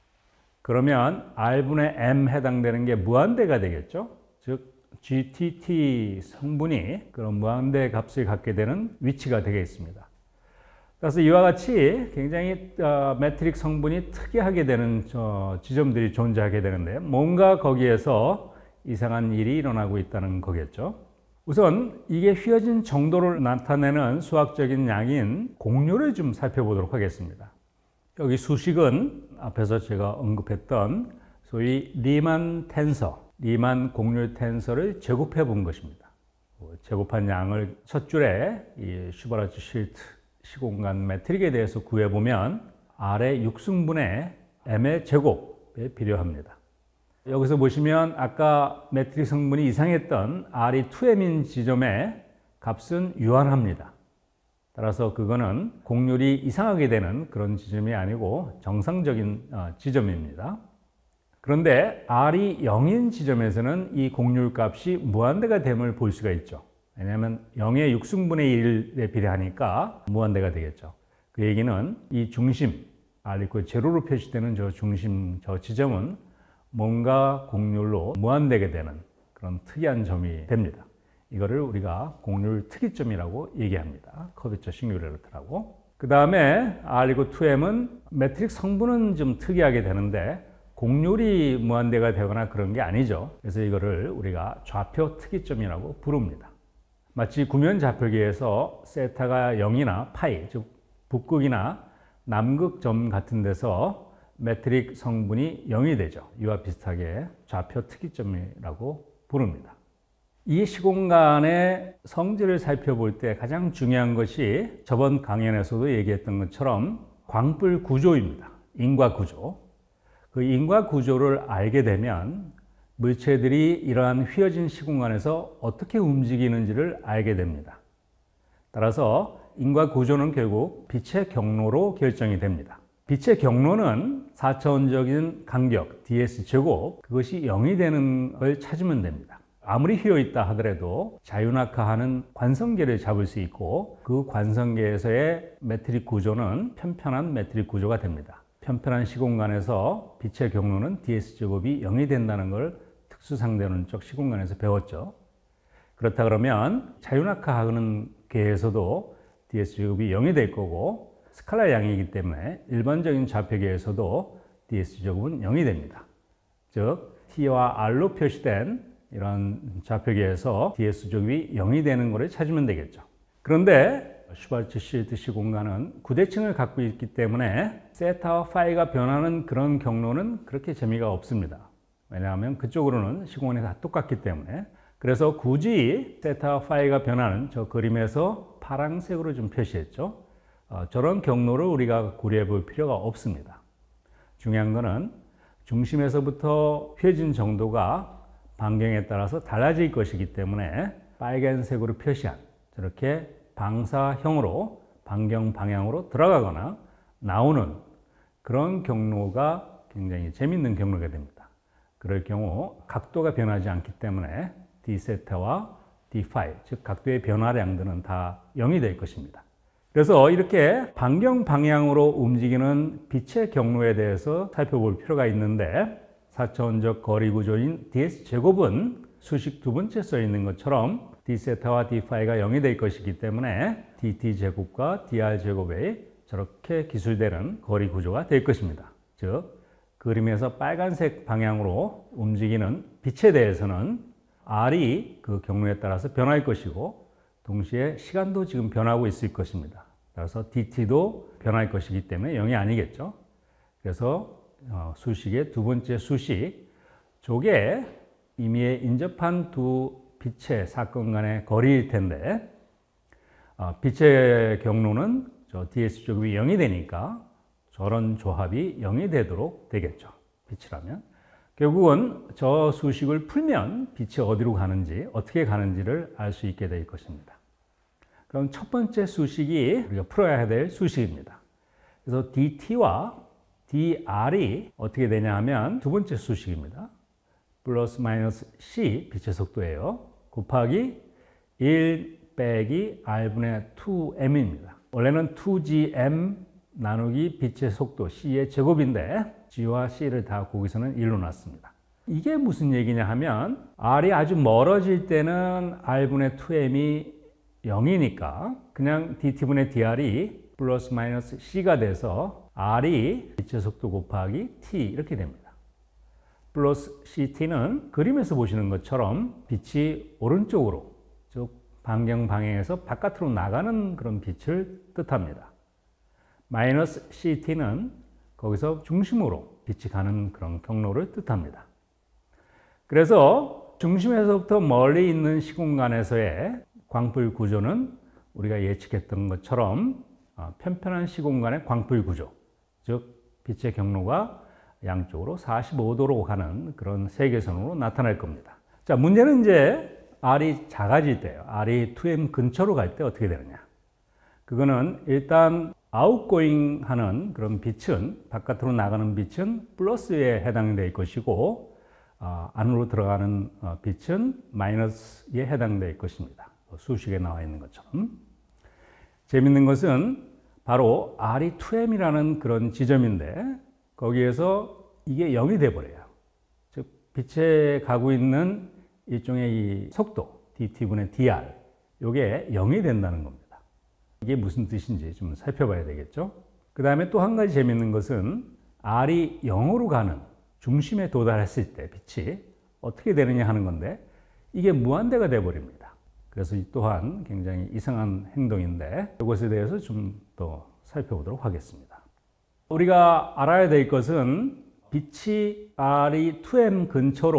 그러면 R분의 M 해당되는 게 무한대가 되겠죠. 즉 지 티 티 성분이 그런 무한대 값을 갖게 되는 위치가 되겠습니다. 그래서 이와 같이 굉장히 메트릭 성분이 특이하게 되는 지점들이 존재하게 되는데 뭔가 거기에서 이상한 일이 일어나고 있다는 거겠죠. 우선 이게 휘어진 정도를 나타내는 수학적인 양인 공률을 좀 살펴보도록 하겠습니다. 여기 수식은 앞에서 제가 언급했던 소위 리만 텐서, 리만 공률 텐서를 제곱해 본 것입니다. 제곱한 양을 첫 줄에 이 슈바르츠 실트 시공간 메트릭에 대해서 구해보면 R의 육 승분의 M의 제곱에 비례합니다. 여기서 보시면 아까 메트릭 성분이 이상했던 R이 투 엠인 지점의 값은 유한합니다. 따라서 그거는 공률이 이상하게 되는 그런 지점이 아니고 정상적인 지점입니다. 그런데 R이 영인 지점에서는 이 공률 값이 무한대가 됨을 볼 수가 있죠. 왜냐하면 영의 육 승분의 일에 비례하니까 무한대가 되겠죠. 그 얘기는 이 중심, R 이퀄 제로로 표시되는 저 중심, 저 지점은 뭔가 공률로 무한되게 되는 그런 특이한 점이 됩니다. 이거를 우리가 공률 특이점이라고 얘기합니다. 커비처 싱귤레러트라고. 그 다음에 R 이퀄 투 엠은 메트릭 성분은 좀 특이하게 되는데 공률이 무한대가 되거나 그런 게 아니죠. 그래서 이거를 우리가 좌표 특이점이라고 부릅니다. 마치 구면 좌표기에서 세타가 영이나 파이, 즉 북극이나 남극점 같은 데서 메트릭 성분이 영이 되죠. 이와 비슷하게 좌표 특이점이라고 부릅니다. 이 시공간의 성질을 살펴볼 때 가장 중요한 것이 저번 강연에서도 얘기했던 것처럼 광불 구조입니다. 인과 구조. 그 인과 구조를 알게 되면 물체들이 이러한 휘어진 시공간에서 어떻게 움직이는지를 알게 됩니다. 따라서 인과 구조는 결국 빛의 경로로 결정이 됩니다. 빛의 경로는 사 차원적인 간격 디에스 제곱, 그것이 영이 되는 걸 찾으면 됩니다. 아무리 휘어 있다 하더라도 자유낙하하는 관성계를 잡을 수 있고 그 관성계에서의 매트릭 구조는 편편한 매트릭 구조가 됩니다. 편편한 시공간에서 빛의 경로는 디에스 제곱이 영이 된다는 걸 특수상대론적 시공간에서 배웠죠. 그렇다 그러면 자유낙하하는 계에서도 디에스 제곱이 영이 될 거고 스칼라 양이기 때문에 일반적인 좌표계에서도 디에스 제곱은 영이 됩니다. 즉 T와 R로 표시된 이런 좌표계에서 디에스 제곱이 영이 되는 것을 찾으면 되겠죠. 그런데 슈바르츠-실드 시공간은 구대칭을 갖고 있기 때문에 세타와 파이가 변하는 그런 경로는 그렇게 재미가 없습니다. 왜냐하면 그쪽으로는 시공간이 다 똑같기 때문에. 그래서 굳이 세타와 파이가 변하는 저 그림에서 파란색으로 좀 표시했죠. 어, 저런 경로를 우리가 고려해 볼 필요가 없습니다. 중요한 것은 중심에서부터 휘어진 정도가 반경에 따라서 달라질 것이기 때문에 빨간색으로 표시한 저렇게 방사형으로 반경 방향으로 들어가거나 나오는 그런 경로가 굉장히 재밌는 경로가 됩니다. 그럴 경우 각도가 변하지 않기 때문에 D세타와 D파이, 즉 각도의 변화량들은 다 영이 될 것입니다. 그래서 이렇게 반경 방향으로 움직이는 빛의 경로에 대해서 살펴볼 필요가 있는데 사 차원적 거리 구조인 디에스 제곱은 수식 두 번째 써 있는 것처럼 D세타와 D파이가 영이 될 것이기 때문에 디티 제곱과 디알 제곱에 저렇게 기술되는 거리 구조가 될 것입니다. 즉 그림에서 빨간색 방향으로 움직이는 빛에 대해서는 R이 그 경로에 따라서 변할 것이고 동시에 시간도 지금 변하고 있을 것입니다. 따라서 디티도 변할 것이기 때문에 영이 아니겠죠. 그래서 어, 수식의 두 번째 수식, 저게 임의에 인접한 두 빛의 사건 간의 거리일 텐데 어, 빛의 경로는 저 디에스 제곱이 영이 되니까 저런 조합이 영이 되도록 되겠죠. 빛이라면. 결국은 저 수식을 풀면 빛이 어디로 가는지, 어떻게 가는지를 알 수 있게 될 것입니다. 그럼 첫 번째 수식이 우리가 풀어야 될 수식입니다. 그래서 디티와 디알이 어떻게 되냐 하면 두 번째 수식입니다. 플러스 마이너스 C, 빛의 속도예요. 곱하기 일 빼기 R분의 투 엠입니다. 원래는 투 지 엠 나누기 빛의 속도 C의 제곱인데 G와 C를 다 거기서는 일로 놨습니다. 이게 무슨 얘기냐 하면 R이 아주 멀어질 때는 R분의 투 엠이 영이니까 그냥 디티분의 디알이 플러스 마이너스 C가 돼서 R이 빛의 속도 곱하기 T 이렇게 됩니다. 플러스 씨티는 그림에서 보시는 것처럼 빛이 오른쪽으로 즉 반경 방향에서 바깥으로 나가는 그런 빛을 뜻합니다. 마이너스 씨티는 거기서 중심으로 빛이 가는 그런 경로를 뜻합니다. 그래서 중심에서부터 멀리 있는 시공간에서의 광풀 구조는 우리가 예측했던 것처럼 편편한 시공간의 광풀 구조, 즉 빛의 경로가 양쪽으로 사십오 도로 가는 그런 세계선으로 나타날 겁니다. 자, 문제는 이제 R이 작아질 때요. R이 투 엠 근처로 갈 때 어떻게 되느냐. 그거는 일단 아웃고잉 하는 그런 빛은, 바깥으로 나가는 빛은 플러스에 해당될 것이고 어, 안으로 들어가는 어, 빛은 마이너스에 해당될 것입니다. 수식에 나와 있는 것처럼. 재밌는 것은 바로 R이 투 엠이라는 그런 지점인데 거기에서 이게 영이 돼버려요. 즉 빛에 가고 있는 일종의 이 속도 디티분의 디알, 이게 영이 된다는 겁니다. 이게 무슨 뜻인지 좀 살펴봐야 되겠죠. 그 다음에 또 한 가지 재밌는 것은 R이 영으로 가는 중심에 도달했을 때 빛이 어떻게 되느냐 하는 건데 이게 무한대가 돼버립니다. 그래서 이 또한 굉장히 이상한 행동인데 이것에 대해서 좀 더 살펴보도록 하겠습니다. 우리가 알아야 될 것은 빛이 R이 투 엠 근처로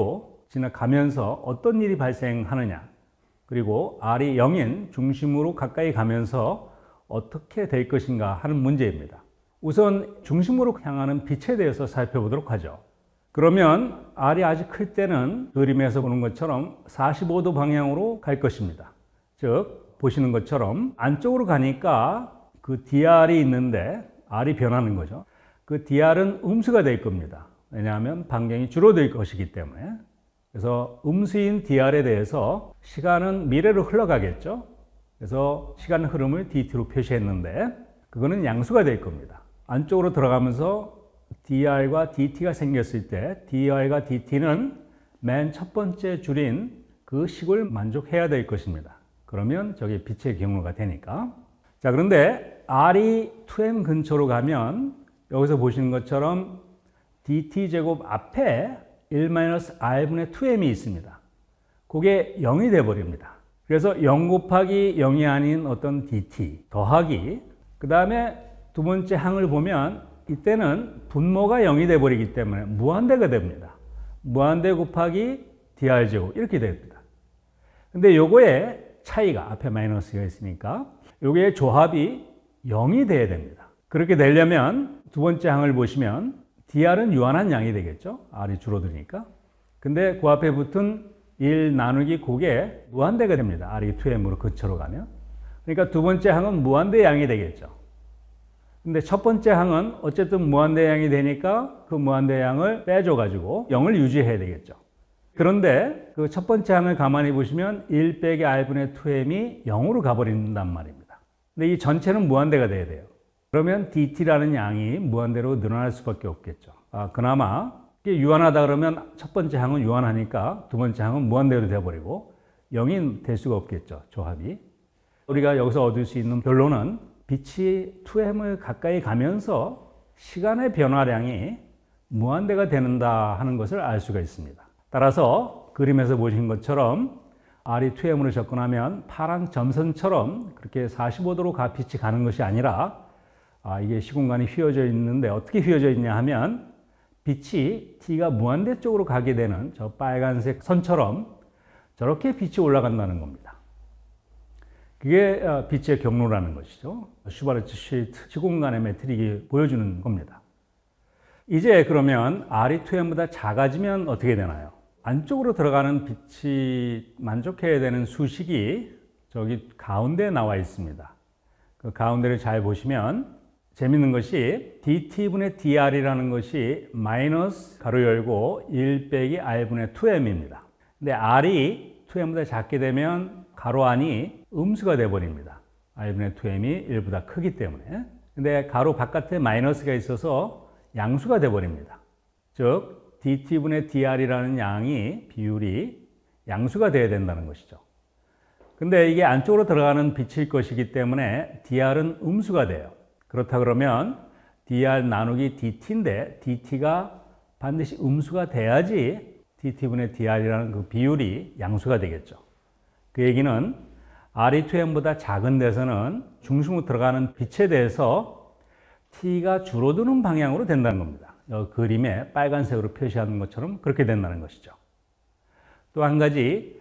지나가면서 어떤 일이 발생하느냐, 그리고 R이 영인 중심으로 가까이 가면서 어떻게 될 것인가 하는 문제입니다. 우선 중심으로 향하는 빛에 대해서 살펴보도록 하죠. 그러면 R이 아주 클 때는 그림에서 보는 것처럼 사십오 도 방향으로 갈 것입니다. 즉 보시는 것처럼 안쪽으로 가니까 그 디알이 있는데 R이 변하는 거죠. 그 디알은 음수가 될 겁니다. 왜냐하면 반경이 줄어들 것이기 때문에. 그래서 음수인 디알에 대해서 시간은 미래로 흘러가겠죠. 그래서 시간 흐름을 디티로 표시했는데 그거는 양수가 될 겁니다. 안쪽으로 들어가면서 디알과 디티가 생겼을 때 디알과 디티는 맨 첫 번째 줄인 그 식을 만족해야 될 것입니다. 그러면 저게 빛의 경로가 되니까. 자, 그런데 R이 투 엠 근처로 가면 여기서 보시는 것처럼 디티 제곱 앞에 일 마이너스 R분의 투 엠이 있습니다. 그게 영이 되어버립니다. 그래서 영 곱하기 영이 아닌 어떤 디티 더하기, 그 다음에 두 번째 항을 보면 이때는 분모가 영이 되어버리기 때문에 무한대가 됩니다. 무한대 곱하기 디알 제곱 이렇게 됩니다. 근데 요거의 차이가 앞에 마이너스가 있으니까 요게 조합이 영이 돼야 됩니다. 그렇게 되려면 두 번째 항을 보시면 디알은 유한한 양이 되겠죠. R이 줄어드니까. 근데 그 앞에 붙은 일 나누기 그게 무한대가 됩니다. R이 투 엠으로 근처로 가면. 그러니까 두 번째 항은 무한대 양이 되겠죠. 근데 첫 번째 항은 어쨌든 무한대 양이 되니까 그 무한대 양을 빼줘가지고 영을 유지해야 되겠죠. 그런데 그 첫 번째 항을 가만히 보시면 일 빼기 R분의 투 엠이 영으로 가버린단 말입니다. 근데 이 전체는 무한대가 돼야 돼요. 그러면 디티라는 양이 무한대로 늘어날 수밖에 없겠죠. 아, 그나마 이게 유한하다 그러면 첫 번째 항은 유한하니까 두 번째 항은 무한대로 되어버리고 영이 될 수가 없겠죠. 조합이. 우리가 여기서 얻을 수 있는 결론은 빛이 투 엠을 가까이 가면서 시간의 변화량이 무한대가 되는다 하는 것을 알 수가 있습니다. 따라서 그림에서 보신 것처럼 R이 투 엠으로 접근하면 파란 점선처럼 그렇게 사십오 도로 가 빛이 가는 것이 아니라 아, 이게 시공간이 휘어져 있는데 어떻게 휘어져 있냐 하면 빛이 T가 무한대 쪽으로 가게 되는 저 빨간색 선처럼 저렇게 빛이 올라간다는 겁니다. 그게 빛의 경로라는 것이죠. 슈바르츠 쉴트 시공간의 매트릭이 보여주는 겁니다. 이제 그러면 R이 투 엠보다 작아지면 어떻게 되나요? 안쪽으로 들어가는 빛이 만족해야 되는 수식이 저기 가운데에 나와 있습니다. 그 가운데를 잘 보시면 재밌는 것이 디티분의 디알이라는 것이 마이너스 가로 열고 일 빼기 R분의 투 엠입니다. 근데 R이 투 엠보다 작게 되면 가로 안이 음수가 되어버립니다. R분의 투 엠이 일보다 크기 때문에. 근데 가로 바깥에 마이너스가 있어서 양수가 되어버립니다. 즉 디티분의 디알이라는 양이 비율이 양수가 되어야 된다는 것이죠. 근데 이게 안쪽으로 들어가는 빛일 것이기 때문에 디알은 음수가 돼요. 그렇다 그러면 디알 나누기 디티인데 디티가 반드시 음수가 돼야지 디티분의 디알이라는 그 비율이 양수가 되겠죠. 그 얘기는 R이 투 엠보다 작은 데서는 중심으로 들어가는 빛에 대해서 T가 줄어드는 방향으로 된다는 겁니다. 여기 그림에 빨간색으로 표시하는 것처럼 그렇게 된다는 것이죠. 또 한 가지,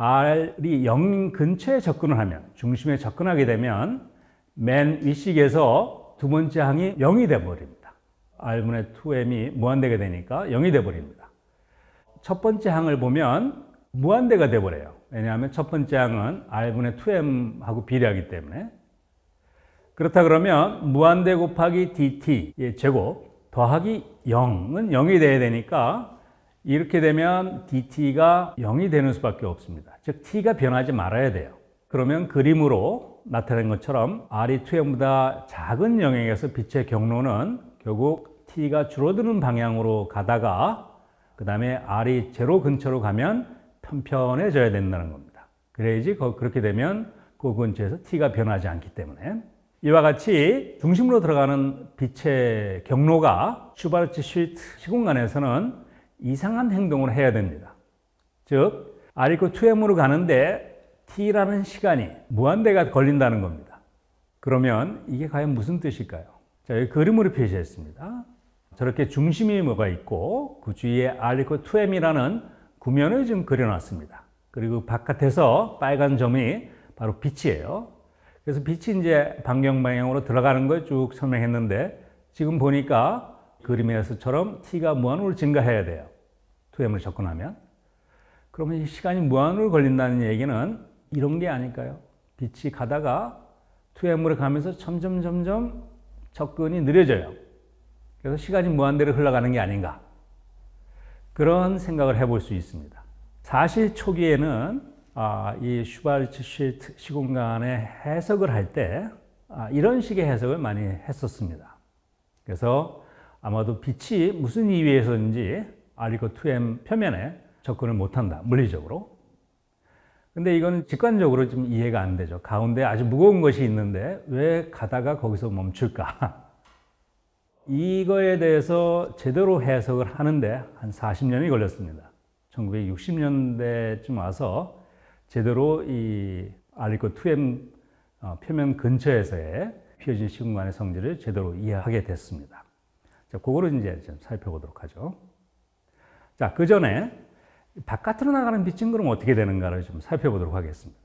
R이 영 근처에 접근을 하면, 중심에 접근하게 되면 맨 윗식에서 두 번째 항이 영이 되어버립니다. R분의 투 엠이 무한대가 되니까 영이 되어버립니다. 첫 번째 항을 보면 무한대가 되어버려요. 왜냐하면 첫 번째 항은 R분의 투 엠하고 비례하기 때문에. 그렇다 그러면 무한대 곱하기 디티의 제곱 더하기 영은 영이 돼야 되니까 이렇게 되면 디티가 영이 되는 수밖에 없습니다. 즉 T가 변하지 말아야 돼요. 그러면 그림으로 나타낸 것처럼 R이 투 엠보다 작은 영역에서 빛의 경로는 결국 T가 줄어드는 방향으로 가다가 그 다음에 R이 제로 근처로 가면 편편해져야 된다는 겁니다. 그래야지 그렇게 되면 그 근처에서 T가 변하지 않기 때문에. 이와 같이 중심으로 들어가는 빛의 경로가 슈바르츠 쉴트 시공간에서는 이상한 행동을 해야 됩니다. 즉 R이 투 엠으로 가는데 T라는 시간이 무한대가 걸린다는 겁니다. 그러면 이게 과연 무슨 뜻일까요? 자, 여기 그림으로 표시했습니다. 저렇게 중심이 뭐가 있고 그 주위에 R 투 엠이라는 구면을 좀 그려놨습니다. 그리고 바깥에서 빨간 점이 바로 빛이에요. 그래서 빛이 이제 반경 방향으로 들어가는 걸 쭉 설명했는데, 지금 보니까 그림에서처럼 t가 무한으로 증가해야 돼요. 투엠을 접근하면. 그러면 이 시간이 무한으로 걸린다는 얘기는 이런 게 아닐까요? 빛이 가다가 투엠으로 가면서 점점 점점 접근이 느려져요. 그래서 시간이 무한대로 흘러가는 게 아닌가, 그런 생각을 해볼 수 있습니다. 사실 초기에는 아, 이 슈바르츠실트 시공간의 해석을 할 때 아, 이런 식의 해석을 많이 했었습니다. 그래서 아마도 빛이 무슨 이유에서인지 알리코 투엠 표면에 접근을 못한다, 물리적으로. 근데 이건 직관적으로 좀 이해가 안 되죠. 가운데 아주 무거운 것이 있는데 왜 가다가 거기서 멈출까? 이거에 대해서 제대로 해석을 하는데 한 사십 년이 걸렸습니다. 천구백육십 년대쯤 와서 제대로 이 알리코 투엠 표면 근처에서의 휘어진 시공간의 성질을 제대로 이해하게 됐습니다. 자, 그거를 이제 좀 살펴보도록 하죠. 자, 그 전에 바깥으로 나가는 빛은 그럼 어떻게 되는가를 좀 살펴보도록 하겠습니다.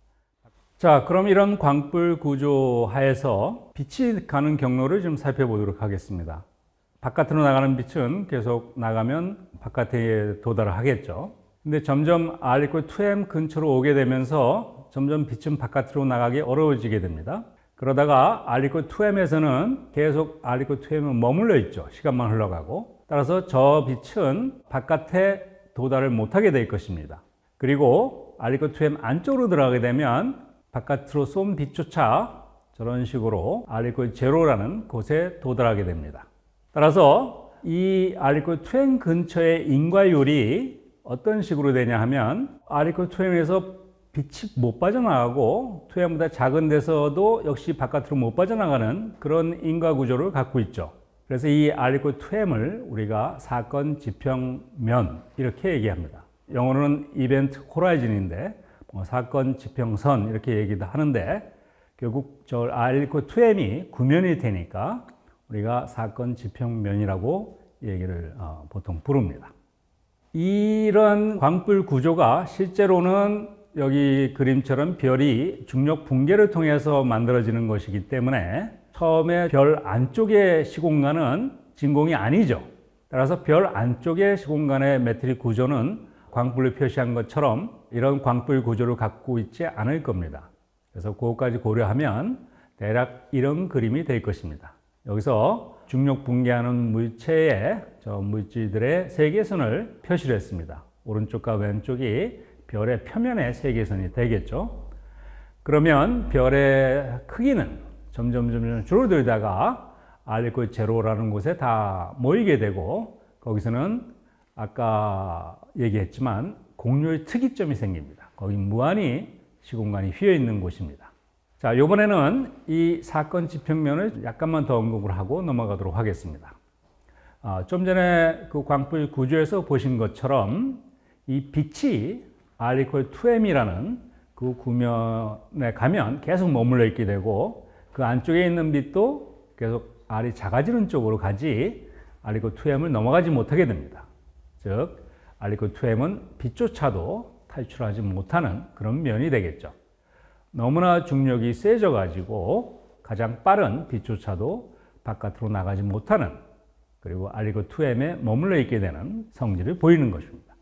자, 그럼 이런 광불 구조 하에서 빛이 가는 경로를 좀 살펴보도록 하겠습니다. 바깥으로 나가는 빛은 계속 나가면 바깥에 도달을 하겠죠. 근데 점점 알리코 투엠 근처로 오게 되면서 점점 빛은 바깥으로 나가기 어려워지게 됩니다. 그러다가 알리코 투엠에서는 계속 알리코 투엠은 머물러 있죠. 시간만 흘러가고. 따라서 저 빛은 바깥에 도달을 못하게 될 것입니다. 그리고 알리코 투엠 안쪽으로 들어가게 되면 바깥으로 쏜 빛조차 저런 식으로 알리코 제로라는 곳에 도달하게 됩니다. 따라서 이 알리코 투엠 근처의 인과율이 어떤 식으로 되냐 하면, 알리코 투엠에서 빛이 못 빠져나가고 투엠보다 작은 데서도 역시 바깥으로 못 빠져나가는 그런 인과 구조를 갖고 있죠. 그래서 이 알리코 투엠을 우리가 사건 지평면 이렇게 얘기합니다. 영어로는 이벤트 호라이즌인데 뭐 사건 지평선 이렇게 얘기도 하는데, 결국 저 알리코 투엠이 구면이 되니까 우리가 사건 지평면이라고 얘기를 어, 보통 부릅니다. 이런 광불 구조가 실제로는 여기 그림처럼 별이 중력 붕괴를 통해서 만들어지는 것이기 때문에 처음에 별 안쪽의 시공간은 진공이 아니죠. 따라서 별 안쪽의 시공간의 매트릭 구조는 광불을 표시한 것처럼 이런 광불 구조를 갖고 있지 않을 겁니다. 그래서 그것까지 고려하면 대략 이런 그림이 될 것입니다. 여기서 중력 붕괴하는 물체의 저 물질들의 세계선을 표시를 했습니다. 오른쪽과 왼쪽이 별의 표면의 세계선이 되겠죠. 그러면 별의 크기는 점점 점점 줄어들다가 알리코 제로라는 곳에 다 모이게 되고, 거기서는 아까 얘기했지만 공률 특이점이 생깁니다. 거기 무한히 시공간이 휘어 있는 곳입니다. 자, 이번에는 이 사건 지평면을 약간만 더 언급을 하고 넘어가도록 하겠습니다. 아, 좀 전에 그 광불 구조에서 보신 것처럼 이 빛이 알리코 투엠이라는 그 구면에 가면 계속 머물러 있게 되고, 그 안쪽에 있는 빛도 계속 알이 작아지는 쪽으로 가지 알리코 투엠을 넘어가지 못하게 됩니다. 즉 알리코 투엠은 빛조차도 탈출하지 못하는 그런 면이 되겠죠. 너무나 중력이 세져 가지고 가장 빠른 빛조차도 바깥으로 나가지 못하는, 그리고 알리코 투엠에 머물러 있게 되는 성질을 보이는 것입니다.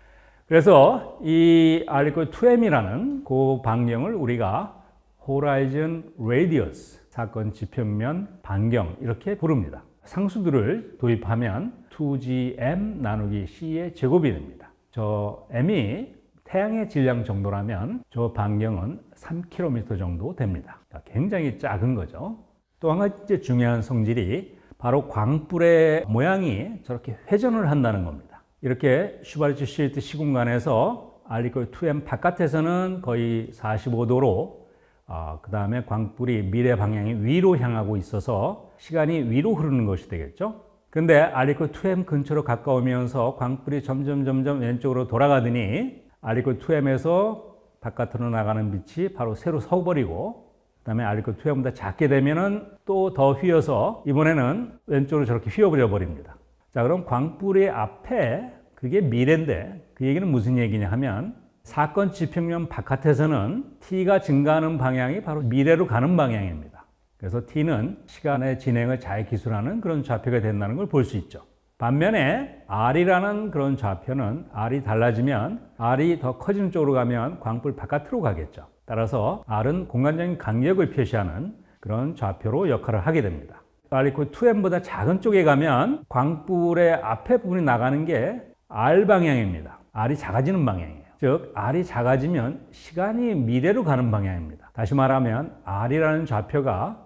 그래서 이 알리코 투엠이라는 그 반경을 우리가 호라이즌 레디어스, 사건 지평면 반경 이렇게 부릅니다. 상수들을 도입하면 투 지 엠 나누기 C의 제곱이 됩니다. 저 M이 태양의 질량 정도라면 저 반경은 삼 킬로미터 정도 됩니다. 굉장히 작은 거죠. 또 한 가지 중요한 성질이 바로 광불의 모양이 저렇게 회전을 한다는 겁니다. 이렇게 슈바르츠실트 시공간에서 알리코 투엠 바깥에서는 거의 사십오 도로, 어, 그 다음에 광불이 미래 방향이 위로 향하고 있어서 시간이 위로 흐르는 것이 되겠죠. 근데 알리코 투엠 근처로 가까우면서 광불이 점점 점점 왼쪽으로 돌아가더니 알리코 투엠에서 바깥으로 나가는 빛이 바로 새로 서버리고, 그 다음에 알리코 투엠보다 작게 되면은 또 더 휘어서 이번에는 왼쪽으로 저렇게 휘어버려 버립니다. 자, 그럼 광불의 앞에 그게 미래인데 그 얘기는 무슨 얘기냐 하면 사건 지평면 바깥에서는 t가 증가하는 방향이 바로 미래로 가는 방향입니다. 그래서 t는 시간의 진행을 잘 기술하는 그런 좌표가 된다는 걸 볼 수 있죠. 반면에 r이라는 그런 좌표는 r이 달라지면 r이 더 커지는 쪽으로 가면 광불 바깥으로 가겠죠. 따라서 r은 공간적인 간격을 표시하는 그런 좌표로 역할을 하게 됩니다. r 이퀄 투 엠보다 작은 쪽에 가면 광불의 앞에 부분이 나가는 게 r 방향입니다. r이 작아지는 방향이에요. 즉 r이 작아지면 시간이 미래로 가는 방향입니다. 다시 말하면 r이라는 좌표가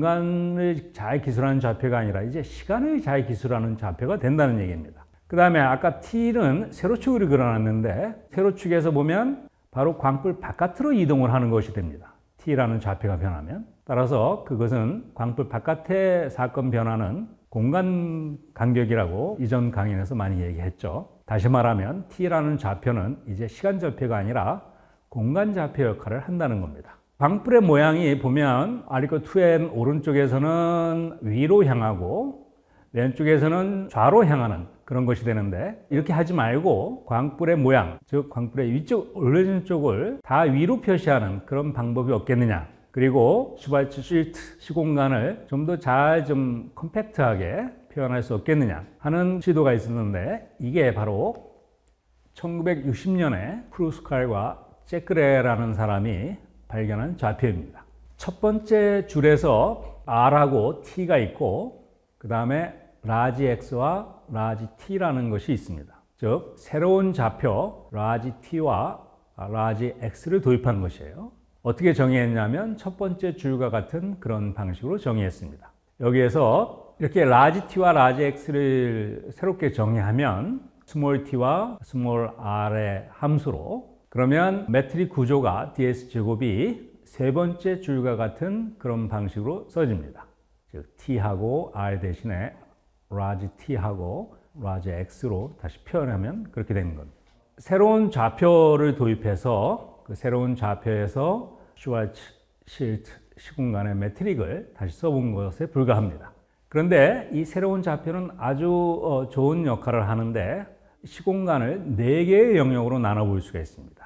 공간을 잘 기술하는 좌표가 아니라 이제 시간을 잘 기술하는 좌표가 된다는 얘기입니다. 그 다음에 아까 t는 세로축으로 그려놨는데 세로축에서 보면 바로 광불 바깥으로 이동을 하는 것이 됩니다. t라는 좌표가 변하면. 따라서 그것은 광불 바깥의 사건 변화는 공간 간격이라고 이전 강연에서 많이 얘기했죠. 다시 말하면 t라는 좌표는 이제 시간 좌표가 아니라 공간 좌표 역할을 한다는 겁니다. 광불의 모양이 보면 r 이퀄 투 엠 오른쪽에서는 위로 향하고 왼쪽에서는 좌로 향하는 그런 것이 되는데 이렇게 하지 말고 광불의 모양, 즉 광불의 위쪽 올려진 쪽을 다 위로 표시하는 그런 방법이 없겠느냐. 그리고 슈발츠실트 시공간을 좀 더 잘 좀 컴팩트하게 표현할 수 없겠느냐 하는 시도가 있었는데 이게 바로 천구백육십 년에 프루스칼과 제크레라는 사람이 발견한 좌표입니다. 첫 번째 줄에서 R하고 T가 있고 그 다음에 라지 X와 라지 T라는 것이 있습니다. 즉 새로운 좌표 라지 T와 라지 X를 도입한 것이에요. 어떻게 정의했냐면 첫 번째 줄과 같은 그런 방식으로 정의했습니다. 여기에서 이렇게 라지 T와 라지 X를 새롭게 정의하면 스몰 t와 스몰 r의 함수로 그러면 매트릭 구조가 ds 제곱이 세 번째 줄과 같은 그런 방식으로 써집니다. 즉 t하고 r 대신에 라지 t하고 라지 x로 다시 표현하면 그렇게 되는 겁니다. 새로운 좌표를 도입해서 그 새로운 좌표에서 슈왈츠실트 시공간의 매트릭을 다시 써본 것에 불과합니다. 그런데 이 새로운 좌표는 아주 좋은 역할을 하는데 시공간을 네 개의 영역으로 나눠볼 수가 있습니다.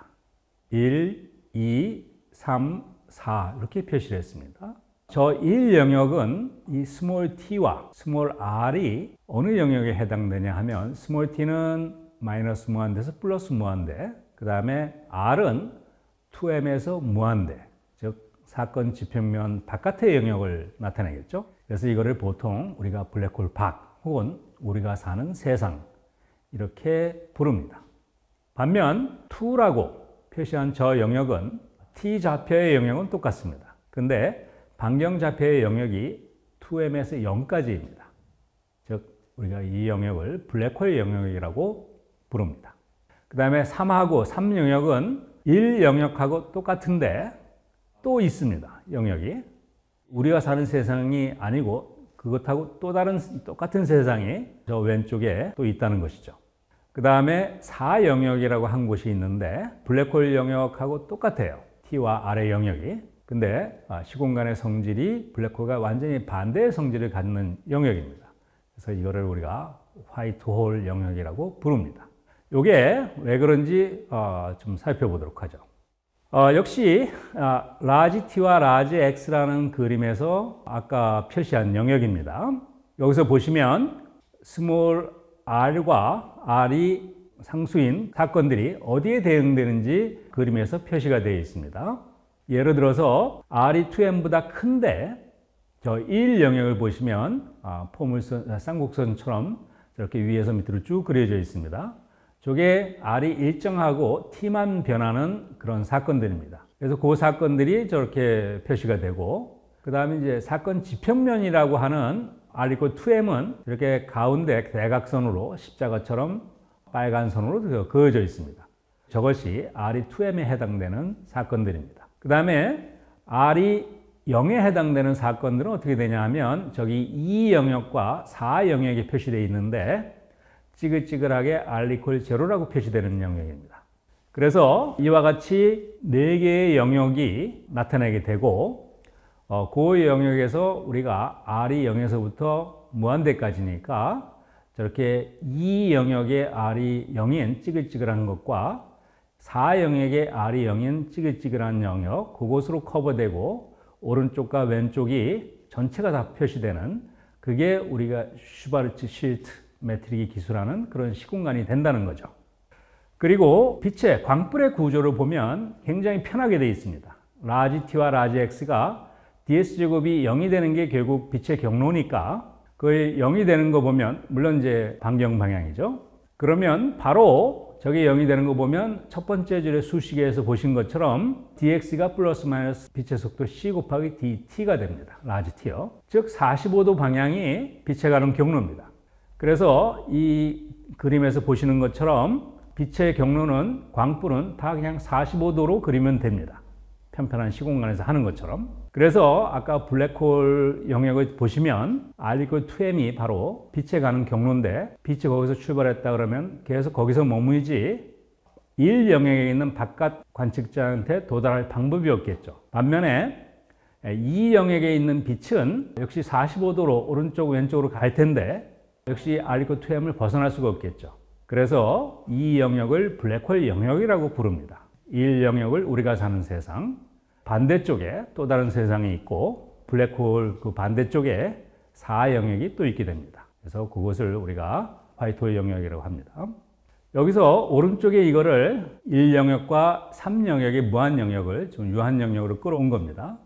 일, 이, 삼, 사 이렇게 표시를 했습니다. 저 일 영역은 이 스몰 t와 스몰 r이 어느 영역에 해당되냐 하면 스몰 t는 마이너스 무한대에서 플러스 무한대, 그 다음에 r은 투 엠에서 무한대, 즉 사건 지평면 바깥의 영역을 나타내겠죠. 그래서 이거를 보통 우리가 블랙홀 밖 혹은 우리가 사는 세상 이렇게 부릅니다. 반면 이라고 표시한 저 영역은 t 좌표의 영역은 똑같습니다. 근데 반경 좌표의 영역이 투 엠에서 영까지입니다. 즉 우리가 이 영역을 블랙홀 영역이라고 부릅니다. 그 다음에 삼하고 삼 영역은 일 영역하고 똑같은데 또 있습니다. 영역이 우리가 사는 세상이 아니고 그것하고 또 다른 똑같은 세상이 저 왼쪽에 또 있다는 것이죠. 그 다음에 사 영역이라고 한 곳이 있는데 블랙홀 영역하고 똑같아요. t와 r의 영역이. 근데 시공간의 성질이 블랙홀과 완전히 반대의 성질을 갖는 영역입니다. 그래서 이거를 우리가 화이트홀 영역이라고 부릅니다. 이게 왜 그런지 좀 살펴보도록 하죠. 어, 역시 아, 라지 t와 라지 x라는 그림에서 아까 표시한 영역입니다. 여기서 보시면 스몰 r과 r이 상수인 사건들이 어디에 대응되는지 그림에서 표시가 되어 있습니다. 예를 들어서 r이 투 엠보다 큰데 저 일 영역을 보시면 아, 포물선, 쌍곡선처럼 이렇게 위에서 밑으로 쭉 그려져 있습니다. 저게 r이 일정하고 t만 변하는 그런 사건들입니다. 그래서 그 사건들이 저렇게 표시가 되고 그 다음에 이제 사건 지평면이라고 하는 r 이퀄 투 엠은 이렇게 가운데 대각선으로 십자가처럼 빨간 선으로 그어져 있습니다. 저것이 r이 투 엠에 해당되는 사건들입니다. 그 다음에 r이 영에 해당되는 사건들은 어떻게 되냐 하면 저기 이 영역과 사 영역이 표시되어 있는데 찌글찌글하게 r 이퀄 제로라고 표시되는 영역입니다. 그래서 이와 같이 네 개의 영역이 나타나게 되고 어, 그 영역에서 우리가 r이 영에서부터 무한대까지니까 저렇게 이 영역의 R이 영인 찌글찌글한 것과 사 영역의 R이 영인 찌글찌글한 영역, 그곳으로 커버되고 오른쪽과 왼쪽이 전체가 다 표시되는, 그게 우리가 슈바르츠-실트 매트릭이 기술하는 그런 시공간이 된다는 거죠. 그리고 빛의 광불의 구조를 보면 굉장히 편하게 되어 있습니다. 라지 T와 라지 X가 디에스 제곱이 영이 되는 게 결국 빛의 경로니까 그 영이 되는 거 보면, 물론 이제 반경 방향이죠. 그러면 바로 저게 영이 되는 거 보면 첫 번째 줄의 수식에서 보신 것처럼 디엑스가 플러스 마이너스 빛의 속도 c 곱하기 dt가 됩니다. 라지 T요. 즉 사십오 도 방향이 빛에 가는 경로입니다. 그래서 이 그림에서 보시는 것처럼 빛의 경로는, 광불은 다 그냥 사십오 도로 그리면 됩니다. 편편한 시공간에서 하는 것처럼. 그래서 아까 블랙홀 영역을 보시면 R 이퀄 투 엠이 바로 빛에 가는 경로인데, 빛이 거기서 출발했다 그러면 계속 거기서 머무르지 일 영역에 있는 바깥 관측자한테 도달할 방법이 없겠죠. 반면에 이 영역에 있는 빛은 역시 사십오 도로 오른쪽 왼쪽으로 갈 텐데 역시 R 이퀄 투 엠을 벗어날 수가 없겠죠. 그래서 이 영역을 블랙홀 영역이라고 부릅니다. 일 영역을 우리가 사는 세상, 반대쪽에 또 다른 세상이 있고 블랙홀 그 반대쪽에 사 영역이 또 있게 됩니다. 그래서 그것을 우리가 화이트홀 영역이라고 합니다. 여기서 오른쪽에 이거를 일 영역과 삼 영역의 무한 영역을 좀 유한 영역으로 끌어온 겁니다.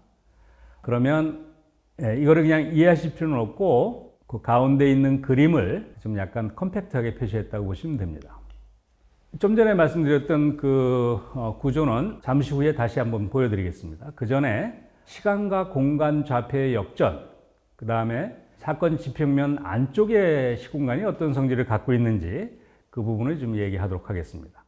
그러면 이거를 그냥 이해하실 필요는 없고 그 가운데 있는 그림을 좀 약간 컴팩트하게 표시했다고 보시면 됩니다. 좀 전에 말씀드렸던 그 구조는 잠시 후에 다시 한번 보여드리겠습니다. 그 전에 시간과 공간 좌표의 역전, 그 다음에 사건 지평면 안쪽의 시공간이 어떤 성질을 갖고 있는지 그 부분을 좀 얘기하도록 하겠습니다.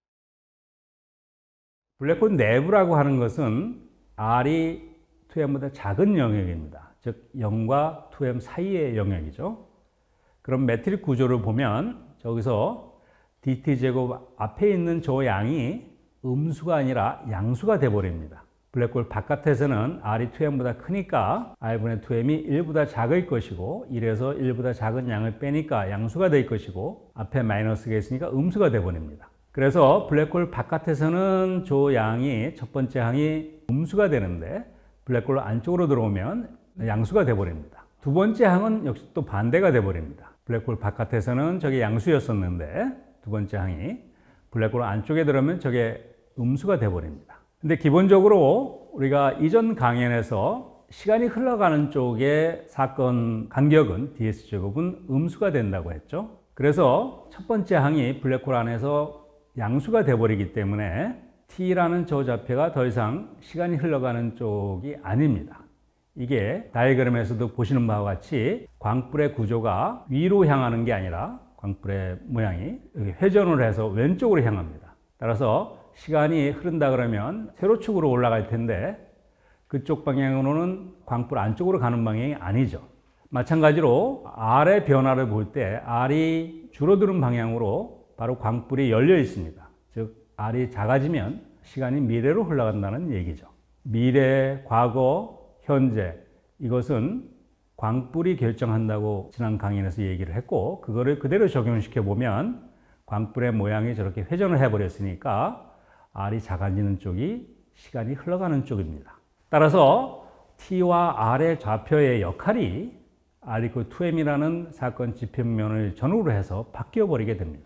블랙홀 내부라고 하는 것은 R이 투 엠보다 작은 영역입니다. 즉 영과 투 엠 사이의 영역이죠. 그럼 매트릭 구조를 보면 저기서 디티 제곱 앞에 있는 저 양이 음수가 아니라 양수가 되어버립니다. 블랙홀 바깥에서는 R이 투 엠보다 크니까 R분의 투 엠이 일보다 작을 것이고, 일에서 일보다 작은 양을 빼니까 양수가 될 것이고, 앞에 마이너스가 있으니까 음수가 되어버립니다. 그래서 블랙홀 바깥에서는 저 양이, 첫 번째 항이 음수가 되는데 블랙홀 안쪽으로 들어오면 양수가 되어버립니다. 두 번째 항은 역시 또 반대가 되어버립니다. 블랙홀 바깥에서는 저게 양수였었는데 두 번째 항이 블랙홀 안쪽에 들어오면 저게 음수가 되어버립니다. 근데 기본적으로 우리가 이전 강연에서 시간이 흘러가는 쪽의 사건 간격은 디에스 제곱은 음수가 된다고 했죠. 그래서 첫 번째 항이 블랙홀 안에서 양수가 되어버리기 때문에 T라는 저 좌표가 더 이상 시간이 흘러가는 쪽이 아닙니다. 이게 다이어그램에서도 보시는 바와 같이 광불의 구조가 위로 향하는 게 아니라 광불의 모양이 회전을 해서 왼쪽으로 향합니다. 따라서 시간이 흐른다 그러면 세로축으로 올라갈 텐데 그쪽 방향으로는 광불 안쪽으로 가는 방향이 아니죠. 마찬가지로 R의 변화를 볼 때 R이 줄어드는 방향으로 바로 광불이 열려 있습니다. 즉 R이 작아지면 시간이 미래로 흘러간다는 얘기죠. 미래, 과거, 현재, 이것은 광불이 결정한다고 지난 강연에서 얘기를 했고, 그거를 그대로 적용시켜 보면 광불의 모양이 저렇게 회전을 해버렸으니까 R이 작아지는 쪽이 시간이 흘러가는 쪽입니다. 따라서 T와 R의 좌표의 역할이 R 이퀄 투 엠이라는 사건 지평면을 전후로 해서 바뀌어 버리게 됩니다.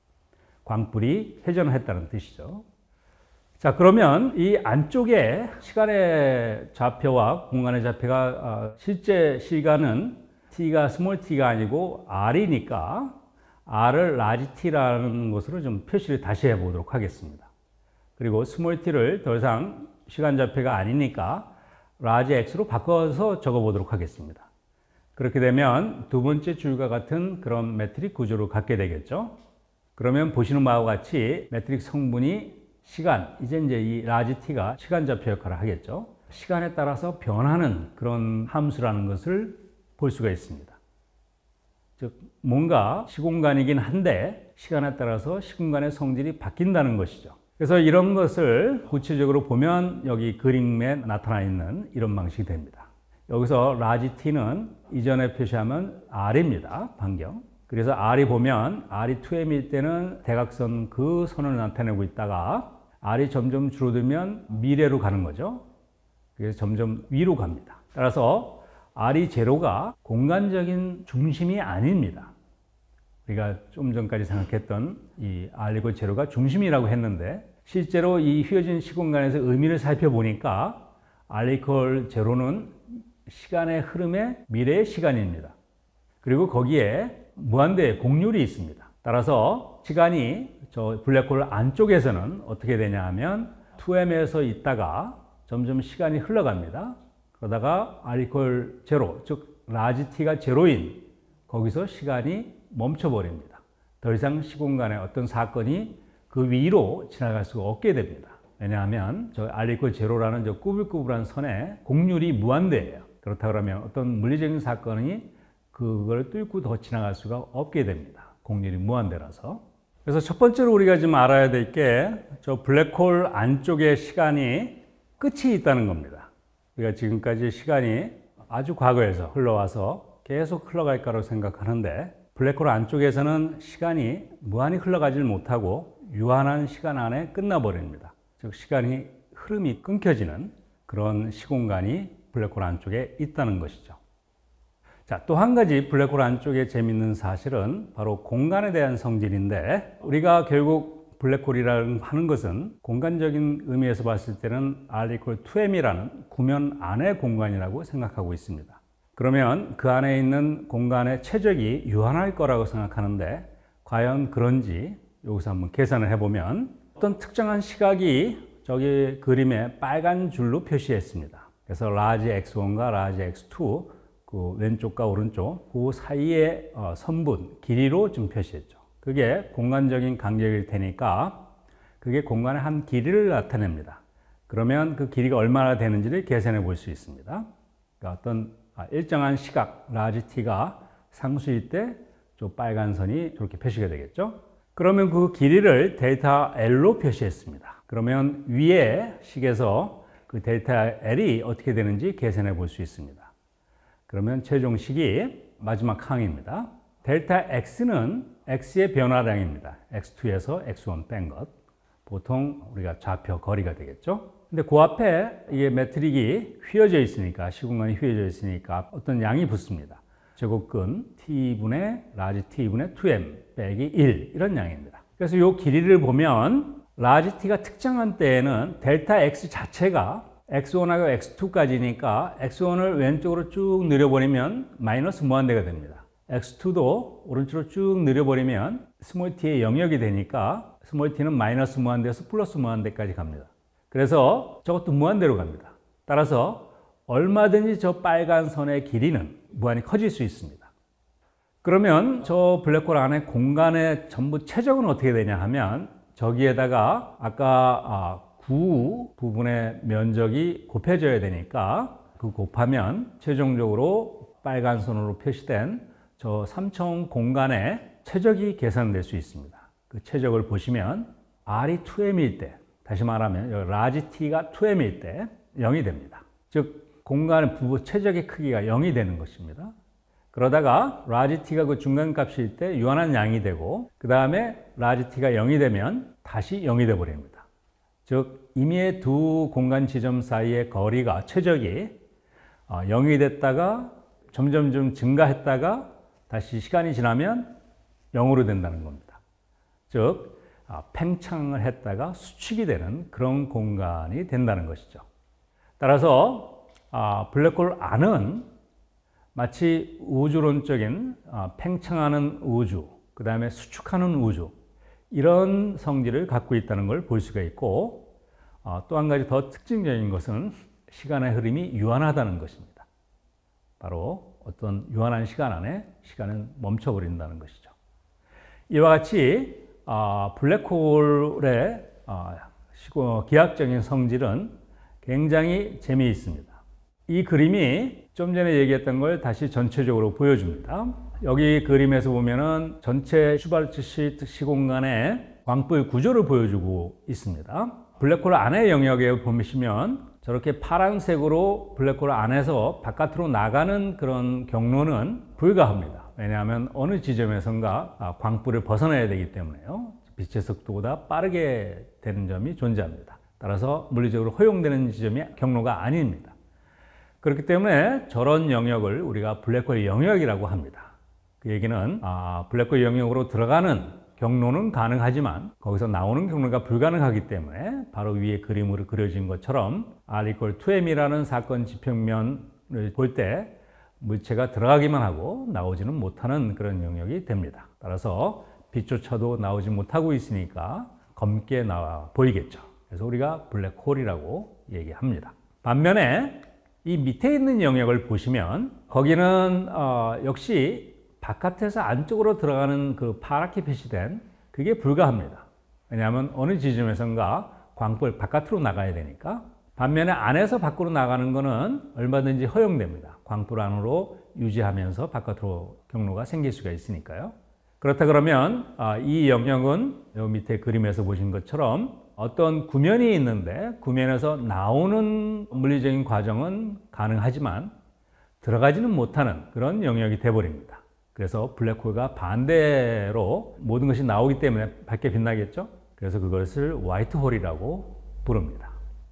광불이 회전을 했다는 뜻이죠. 자, 그러면 이 안쪽에 시간의 좌표와 공간의 좌표가 실제 시간은 T가 스몰 t가 아니고 R이니까 R을 라지 T라는 것으로 좀 표시를 다시 해보도록 하겠습니다. 그리고 스몰 t를 더 이상 시간 좌표가 아니니까 라지 X로 바꿔서 적어보도록 하겠습니다. 그렇게 되면 두 번째 줄과 같은 그런 매트릭 구조를 갖게 되겠죠. 그러면 보시는 바와 같이 매트릭 성분이 시간, 이제 이제 이 라지 T가 시간 좌표 역할을 하겠죠. 시간에 따라서 변하는 그런 함수라는 것을 볼 수가 있습니다. 즉 뭔가 시공간이긴 한데 시간에 따라서 시공간의 성질이 바뀐다는 것이죠. 그래서 이런 것을 구체적으로 보면 여기 그림에 나타나 있는 이런 방식이 됩니다. 여기서 라지 T는 이전에 표시하면 R입니다. 반경. 그래서 R이 보면 R이 투 엠일 때는 대각선 그 선을 나타내고 있다가 R이 점점 줄어들면 미래로 가는 거죠. 그래서 점점 위로 갑니다. 따라서 R이 제로가 공간적인 중심이 아닙니다. 우리가 좀 전까지 생각했던 이 R 이퀄 제로가 중심이라고 했는데 실제로 이 휘어진 시공간에서 의미를 살펴보니까 R 이퀄 제로는 시간의 흐름의 미래의 시간입니다. 그리고 거기에 무한대의 공률이 있습니다. 따라서 시간이 저 블랙홀 안쪽에서는 어떻게 되냐 하면 투 엠에서 있다가 점점 시간이 흘러갑니다. 그러다가 R 이퀄 제로, 즉 라지 T가 제로인 거기서 시간이 멈춰버립니다. 더 이상 시공간에 어떤 사건이 그 위로 지나갈 수가 없게 됩니다. 왜냐하면 저 R 이퀄 제로라는 저 꾸불꾸불한 선에 공률이 무한대예요. 그렇다 그러면 어떤 물리적인 사건이 그걸 뚫고 더 지나갈 수가 없게 됩니다. 공률이 무한대라서. 그래서 첫 번째로 우리가 지금 알아야 될 게 저 블랙홀 안쪽에 시간이 끝이 있다는 겁니다. 우리가 지금까지 시간이 아주 과거에서 흘러와서 계속 흘러갈 거라고 생각하는데 블랙홀 안쪽에서는 시간이 무한히 흘러가질 못하고 유한한 시간 안에 끝나버립니다. 즉 시간이 흐름이 끊겨지는 그런 시공간이 블랙홀 안쪽에 있다는 것이죠. 자, 또 한 가지 블랙홀 안쪽에 재미있는 사실은 바로 공간에 대한 성질인데 우리가 결국 블랙홀이라는 하는 것은 공간적인 의미에서 봤을 때는 R 이퀄 투 엠이라는 구면 안의 공간이라고 생각하고 있습니다. 그러면 그 안에 있는 공간의 최적이 유한할 거라고 생각하는데 과연 그런지 여기서 한번 계산을 해보면 어떤 특정한 시각이 저기 그림에 빨간 줄로 표시했습니다. 그래서 라지 엑스 원과 라지 엑스 투 그 왼쪽과 오른쪽 그 사이의 어, 선분, 길이로 좀 표시했죠. 그게 공간적인 간격일 테니까 그게 공간의 한 길이를 나타냅니다. 그러면 그 길이가 얼마나 되는지를 계산해 볼 수 있습니다. 그러니까 어떤 아, 일정한 시각, 라지 t가 상수일 때 저 빨간 선이 이렇게 표시가 되겠죠. 그러면 그 길이를 델타 L로 표시했습니다. 그러면 위에 식에서 그 델타 L이 어떻게 되는지 계산해 볼 수 있습니다. 그러면 최종식이 마지막 항입니다. 델타 X는 X의 변화량입니다. 엑스 투에서 엑스 원 뺀 것. 보통 우리가 좌표 거리가 되겠죠. 근데 그 앞에 이게 매트릭이 휘어져 있으니까, 시공간이 휘어져 있으니까 어떤 양이 붙습니다. 제곱근 T분의 라지 T분의 투 엠 빼기 일, 이런 양입니다. 그래서 이 길이를 보면 라지 T가 특정한 때에는 델타 X 자체가 엑스 원하고 엑스 투까지니까 엑스 원을 왼쪽으로 쭉 늘려버리면 마이너스 무한대가 됩니다. 엑스 투도 오른쪽으로 쭉 늘려버리면 스몰 t의 영역이 되니까 스몰 t는 마이너스 무한대에서 플러스 무한대까지 갑니다. 그래서 저것도 무한대로 갑니다. 따라서 얼마든지 저 빨간 선의 길이는 무한히 커질 수 있습니다. 그러면 저 블랙홀 안에 공간의 전부 최적은 어떻게 되냐 하면 저기에다가 아까 아, 구 부분의 면적이 곱해져야 되니까 그 곱하면 최종적으로 빨간 선으로 표시된 저 삼차원 공간의 최적이 계산될 수 있습니다. 그 최적을 보시면 R이 투 엠일 때, 다시 말하면 라지 T가 투 엠일 때 영이 됩니다. 즉 공간의 부분 최적의 크기가 영이 되는 것입니다. 그러다가 라지 T가 그 중간값일 때 유한한 양이 되고 그 다음에 라지 T가 영이 되면 다시 영이 되어 버립니다. 즉 임의의 두 공간 지점 사이의 거리가 최적이 영이 됐다가 점점 좀 증가했다가 다시 시간이 지나면 영으로 된다는 겁니다. 즉 팽창을 했다가 수축이 되는 그런 공간이 된다는 것이죠. 따라서 블랙홀 안은 마치 우주론적인 팽창하는 우주, 그 다음에 수축하는 우주, 이런 성질을 갖고 있다는 걸 볼 수가 있고 어, 또 한 가지 더 특징적인 것은 시간의 흐름이 유한하다는 것입니다. 바로 어떤 유한한 시간 안에 시간은 멈춰버린다는 것이죠. 이와 같이 어, 블랙홀의 어, 시고, 기하학적인 성질은 굉장히 재미있습니다. 이 그림이 좀 전에 얘기했던 걸 다시 전체적으로 보여줍니다. 여기 그림에서 보면은 전체 슈바르츠 시공간의 광불 구조를 보여주고 있습니다. 블랙홀 안의 영역에 보시면 저렇게 파란색으로 블랙홀 안에서 바깥으로 나가는 그런 경로는 불가합니다. 왜냐하면 어느 지점에선가 광불을 벗어나야 되기 때문에요. 빛의 속도보다 빠르게 되는 점이 존재합니다. 따라서 물리적으로 허용되는 지점이 경로가 아닙니다. 그렇기 때문에 저런 영역을 우리가 블랙홀 영역이라고 합니다. 그 얘기는 아, 블랙홀 영역으로 들어가는 경로는 가능하지만 거기서 나오는 경로가 불가능하기 때문에 바로 위에 그림으로 그려진 것처럼 R 이퀄 투 엠이라는 사건 지평면을 볼 때 물체가 들어가기만 하고 나오지는 못하는 그런 영역이 됩니다. 따라서 빛조차도 나오지 못하고 있으니까 검게 나와 보이겠죠. 그래서 우리가 블랙홀이라고 얘기합니다. 반면에 이 밑에 있는 영역을 보시면 거기는 어, 역시 바깥에서 안쪽으로 들어가는 그 파랗게 표시된 그게 불가합니다. 왜냐하면 어느 지점에선가 광불 바깥으로 나가야 되니까. 반면에 안에서 밖으로 나가는 것은 얼마든지 허용됩니다. 광불 안으로 유지하면서 바깥으로 경로가 생길 수가 있으니까요. 그렇다 그러면 이 영역은 이 밑에 그림에서 보신 것처럼 어떤 구면이 있는데 구면에서 나오는 물리적인 과정은 가능하지만 들어가지는 못하는 그런 영역이 되어버립니다. 그래서 블랙홀과 반대로 모든 것이 나오기 때문에 밝게 빛나겠죠? 그래서 그것을 화이트홀이라고 부릅니다.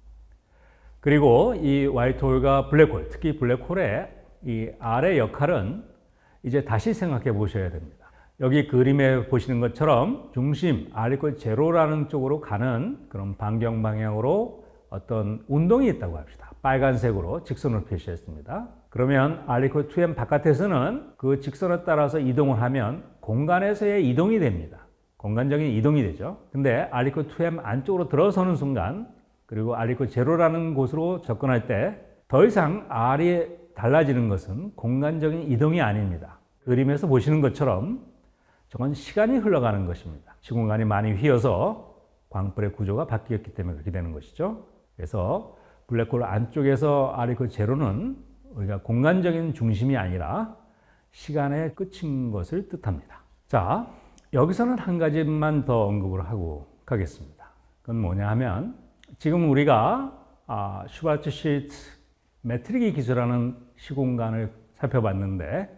그리고 이 화이트홀과 블랙홀, 특히 블랙홀의 이 R의 역할은 이제 다시 생각해 보셔야 됩니다. 여기 그림에 보시는 것처럼 중심 R 이퀄 제로라는 쪽으로 가는 그런 반경 방향으로 어떤 운동이 있다고 합시다. 빨간색으로 직선을 표시했습니다. 그러면 R 이퀄 투 엠 바깥에서는 그 직선에 따라서 이동을 하면 공간에서의 이동이 됩니다. 공간적인 이동이 되죠. 근데 R 이퀄 투 엠 안쪽으로 들어서는 순간 그리고 R 이퀄 제로라는 곳으로 접근할 때 더 이상 R이 달라지는 것은 공간적인 이동이 아닙니다. 그림에서 보시는 것처럼 저건 시간이 흘러가는 것입니다. 시공간이 많이 휘어서 광불의 구조가 바뀌었기 때문에 그렇게 되는 것이죠. 그래서 블랙홀 안쪽에서 R 이퀄 제로는 우리가 공간적인 중심이 아니라 시간의 끝인 것을 뜻합니다. 자, 여기서는 한 가지만 더 언급을 하고 가겠습니다. 그건 뭐냐 하면 지금 우리가 아, 슈바르츠실트 매트릭이 기술하는 시공간을 살펴봤는데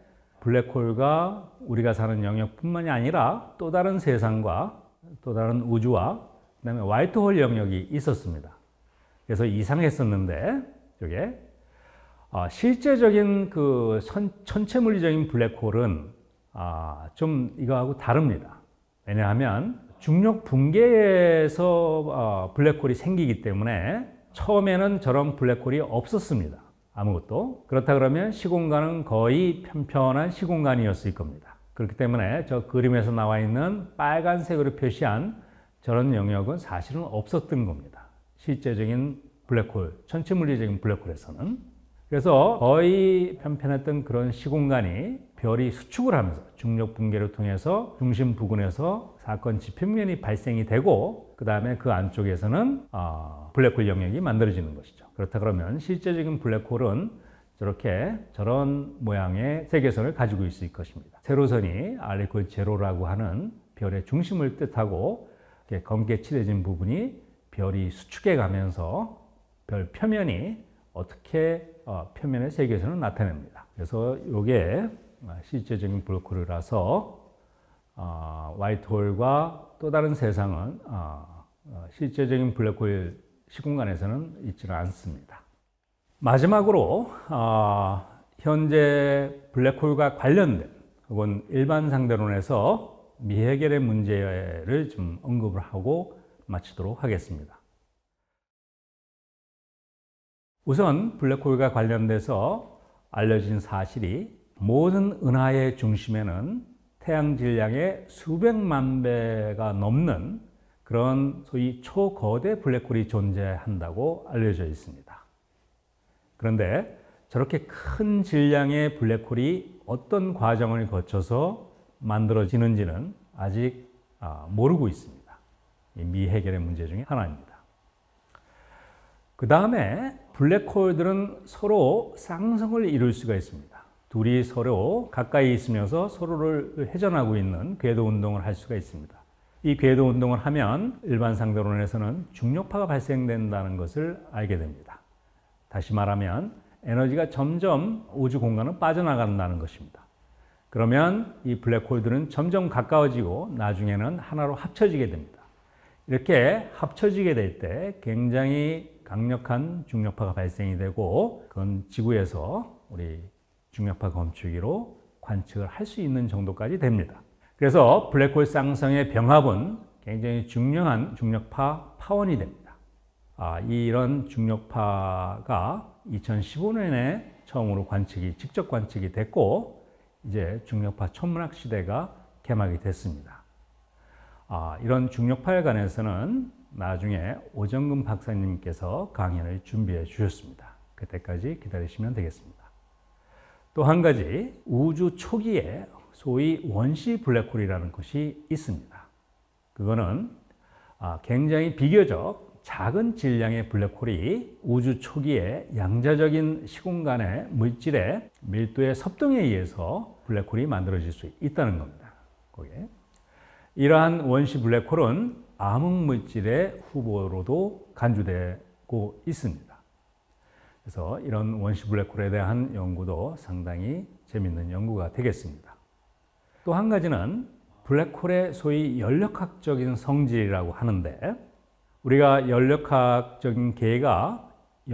블랙홀과 우리가 사는 영역뿐만이 아니라 또 다른 세상과 또 다른 우주와 그다음에 화이트홀 영역이 있었습니다. 그래서 이상했었는데 이게 아, 실제적인 그 선, 천체 물리적인 블랙홀은 아, 좀 이거하고 다릅니다. 왜냐하면 중력 붕괴에서 어, 블랙홀이 생기기 때문에 처음에는 저런 블랙홀이 없었습니다. 아무것도. 그렇다 그러면 시공간은 거의 편편한 시공간이었을 겁니다. 그렇기 때문에 저 그림에서 나와 있는 빨간색으로 표시한 저런 영역은 사실은 없었던 겁니다. 실제적인 블랙홀, 천체 물리적인 블랙홀에서는. 그래서 거의 편편했던 그런 시공간이 별이 수축을 하면서 중력 붕괴를 통해서 중심 부근에서 사건 지평면이 발생이 되고 그 다음에 그 안쪽에서는 어, 블랙홀 영역이 만들어지는 것이죠. 그렇다 그러면 실제적인 블랙홀은 저렇게 저런 모양의 세계선을 가지고 있을 것입니다. 세로선이 R 이퀄 제로라고 하는 별의 중심을 뜻하고 이렇게 검게 칠해진 부분이 별이 수축해 가면서 별 표면이 어떻게 어, 표면의 세계선을 나타냅니다. 그래서 이게 실제적인 블랙홀이라서 어, 화이트홀과 또 다른 세상은 어, 어, 실제적인 블랙홀 시공간에서는 있지는 않습니다. 마지막으로 어, 현재 블랙홀과 관련된 혹은 일반 상대론에서 미해결의 문제를 좀 언급을 하고 마치도록 하겠습니다. 우선 블랙홀과 관련돼서 알려진 사실이 모든 은하의 중심에는 태양 질량의 수백만 배가 넘는 그런 소위 초거대 블랙홀이 존재한다고 알려져 있습니다. 그런데 저렇게 큰 질량의 블랙홀이 어떤 과정을 거쳐서 만들어지는지는 아직 모르고 있습니다. 미해결의 문제 중에 하나입니다. 그 다음에 블랙홀들은 서로 쌍성을 이룰 수가 있습니다. 둘이 서로 가까이 있으면서 서로를 회전하고 있는 궤도 운동을 할 수가 있습니다. 이 궤도 운동을 하면 일반 상대론에서는 중력파가 발생된다는 것을 알게 됩니다. 다시 말하면 에너지가 점점 우주 공간을 빠져나간다는 것입니다. 그러면 이 블랙홀들은 점점 가까워지고 나중에는 하나로 합쳐지게 됩니다. 이렇게 합쳐지게 될 때 굉장히 강력한 중력파가 발생이 되고 그건 지구에서 우리 중력파 검출기로 관측을 할 수 있는 정도까지 됩니다. 그래서 블랙홀 쌍성의 병합은 굉장히 중요한 중력파 파원이 됩니다. 아, 이런 중력파가 이천십오 년에 처음으로 관측이, 직접 관측이 됐고 이제 중력파 천문학 시대가 개막이 됐습니다. 아, 이런 중력파에 관해서는 나중에 오정근 박사님께서 강연을 준비해 주셨습니다. 그때까지 기다리시면 되겠습니다. 또 한 가지, 우주 초기에 소위 원시 블랙홀이라는 것이 있습니다. 그거는 굉장히 비교적 작은 질량의 블랙홀이 우주 초기에 양자적인 시공간의 물질의 밀도의 섭동에 의해서 블랙홀이 만들어질 수 있다는 겁니다. 거기에. 이러한 원시 블랙홀은 암흑물질의 후보로도 간주되고 있습니다. 그래서 이런 원시 블랙홀에 대한 연구도 상당히 재미있는 연구가 되겠습니다. 또 한 가지는 블랙홀의 소위 연력학적인 성질이라고 하는데 우리가 연력학적인 계가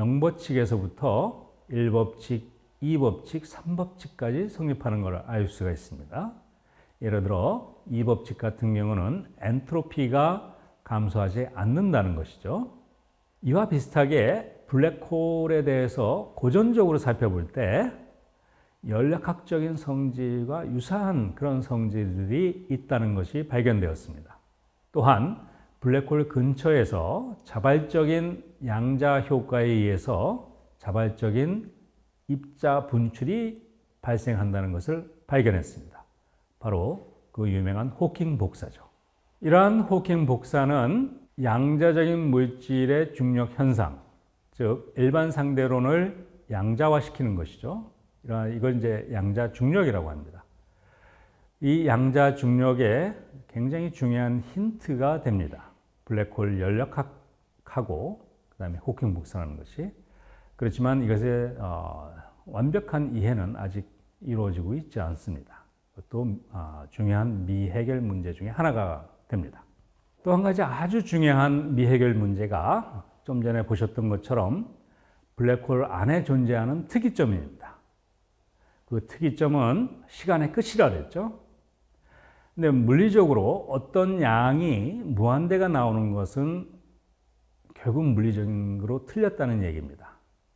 영법칙에서부터 일법칙, 이법칙, 삼법칙까지 성립하는 것을 알 수가 있습니다. 예를 들어 이법칙 같은 경우는 엔트로피가 감소하지 않는다는 것이죠. 이와 비슷하게 블랙홀에 대해서 고전적으로 살펴볼 때 연력학적인 성질과 유사한 그런 성질들이 있다는 것이 발견되었습니다. 또한 블랙홀 근처에서 자발적인 양자 효과에 의해서 자발적인 입자 분출이 발생한다는 것을 발견했습니다. 바로 그 유명한 호킹 복사죠. 이러한 호킹 복사는 양자적인 물질의 중력 현상, 즉 일반 상대론을 양자화시키는 것이죠. 이걸 이제 양자 중력이라고 합니다. 이 양자 중력에 굉장히 중요한 힌트가 됩니다. 블랙홀 연력학하고 그 다음에 호킹 복사라는 것이. 그렇지만 이것의 어, 완벽한 이해는 아직 이루어지고 있지 않습니다. 또 어, 중요한 미해결 문제 중에 하나가 됩니다. 또 한 가지 아주 중요한 미해결 문제가 좀 전에 보셨던 것처럼 블랙홀 안에 존재하는 특이점입니다. 그 특이점은 시간의 끝이라 그랬죠. 근데 물리적으로 어떤 양이 무한대가 나오는 것은 결국 물리적으로 틀렸다는 얘기입니다.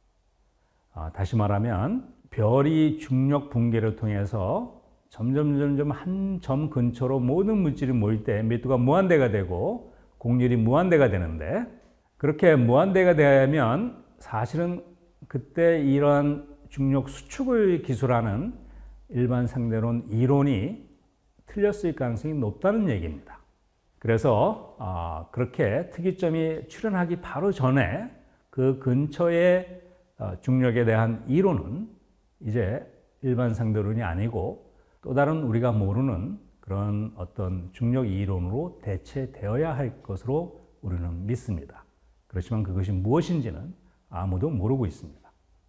아, 다시 말하면 별이 중력 붕괴를 통해서 점점 점점 한 점 근처로 모든 물질이 모일 때 밀도가 무한대가 되고 곡률이 무한대가 되는데 그렇게 무한대가 되면 사실은 그때 이러한 중력 수축을 기술하는 일반 상대론 이론이 틀렸을 가능성이 높다는 얘기입니다. 그래서 어, 그렇게 특이점이 출현하기 바로 전에 그 근처의 어, 중력에 대한 이론은 이제 일반 상대론이 아니고 또 다른 우리가 모르는 그런 어떤 중력 이론으로 대체되어야 할 것으로 우리는 믿습니다. 그렇지만 그것이 무엇인지는 아무도 모르고 있습니다.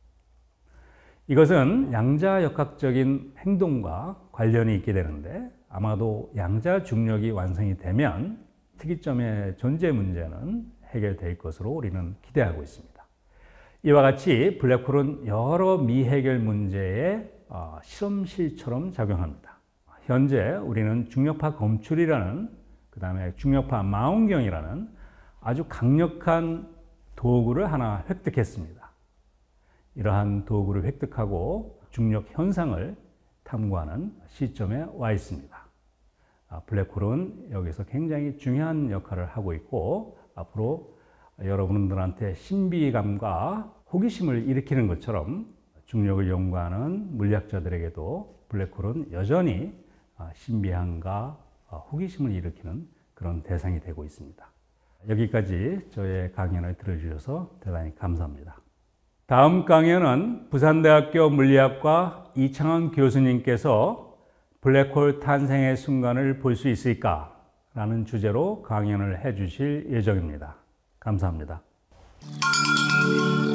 이것은 양자역학적인 행동과 관련이 있게 되는데 아마도 양자 중력이 완성이 되면 특이점의 존재 문제는 해결될 것으로 우리는 기대하고 있습니다. 이와 같이 블랙홀은 여러 미해결 문제에 실험실처럼 작용합니다. 현재 우리는 중력파 검출이라는 그 다음에 중력파 망원경이라는 아주 강력한 도구를 하나 획득했습니다. 이러한 도구를 획득하고 중력 현상을 탐구하는 시점에 와 있습니다. 블랙홀은 여기서 굉장히 중요한 역할을 하고 있고 앞으로 여러분들한테 신비감과 호기심을 일으키는 것처럼 중력을 연구하는 물리학자들에게도 블랙홀은 여전히 신비함과 호기심을 일으키는 그런 대상이 되고 있습니다. 여기까지 저의 강연을 들어주셔서 대단히 감사합니다. 다음 강연은 부산대학교 물리학과 이창원 교수님께서 블랙홀 탄생의 순간을 볼 수 있을까? 라는 주제로 강연을 해 주실 예정입니다. 감사합니다.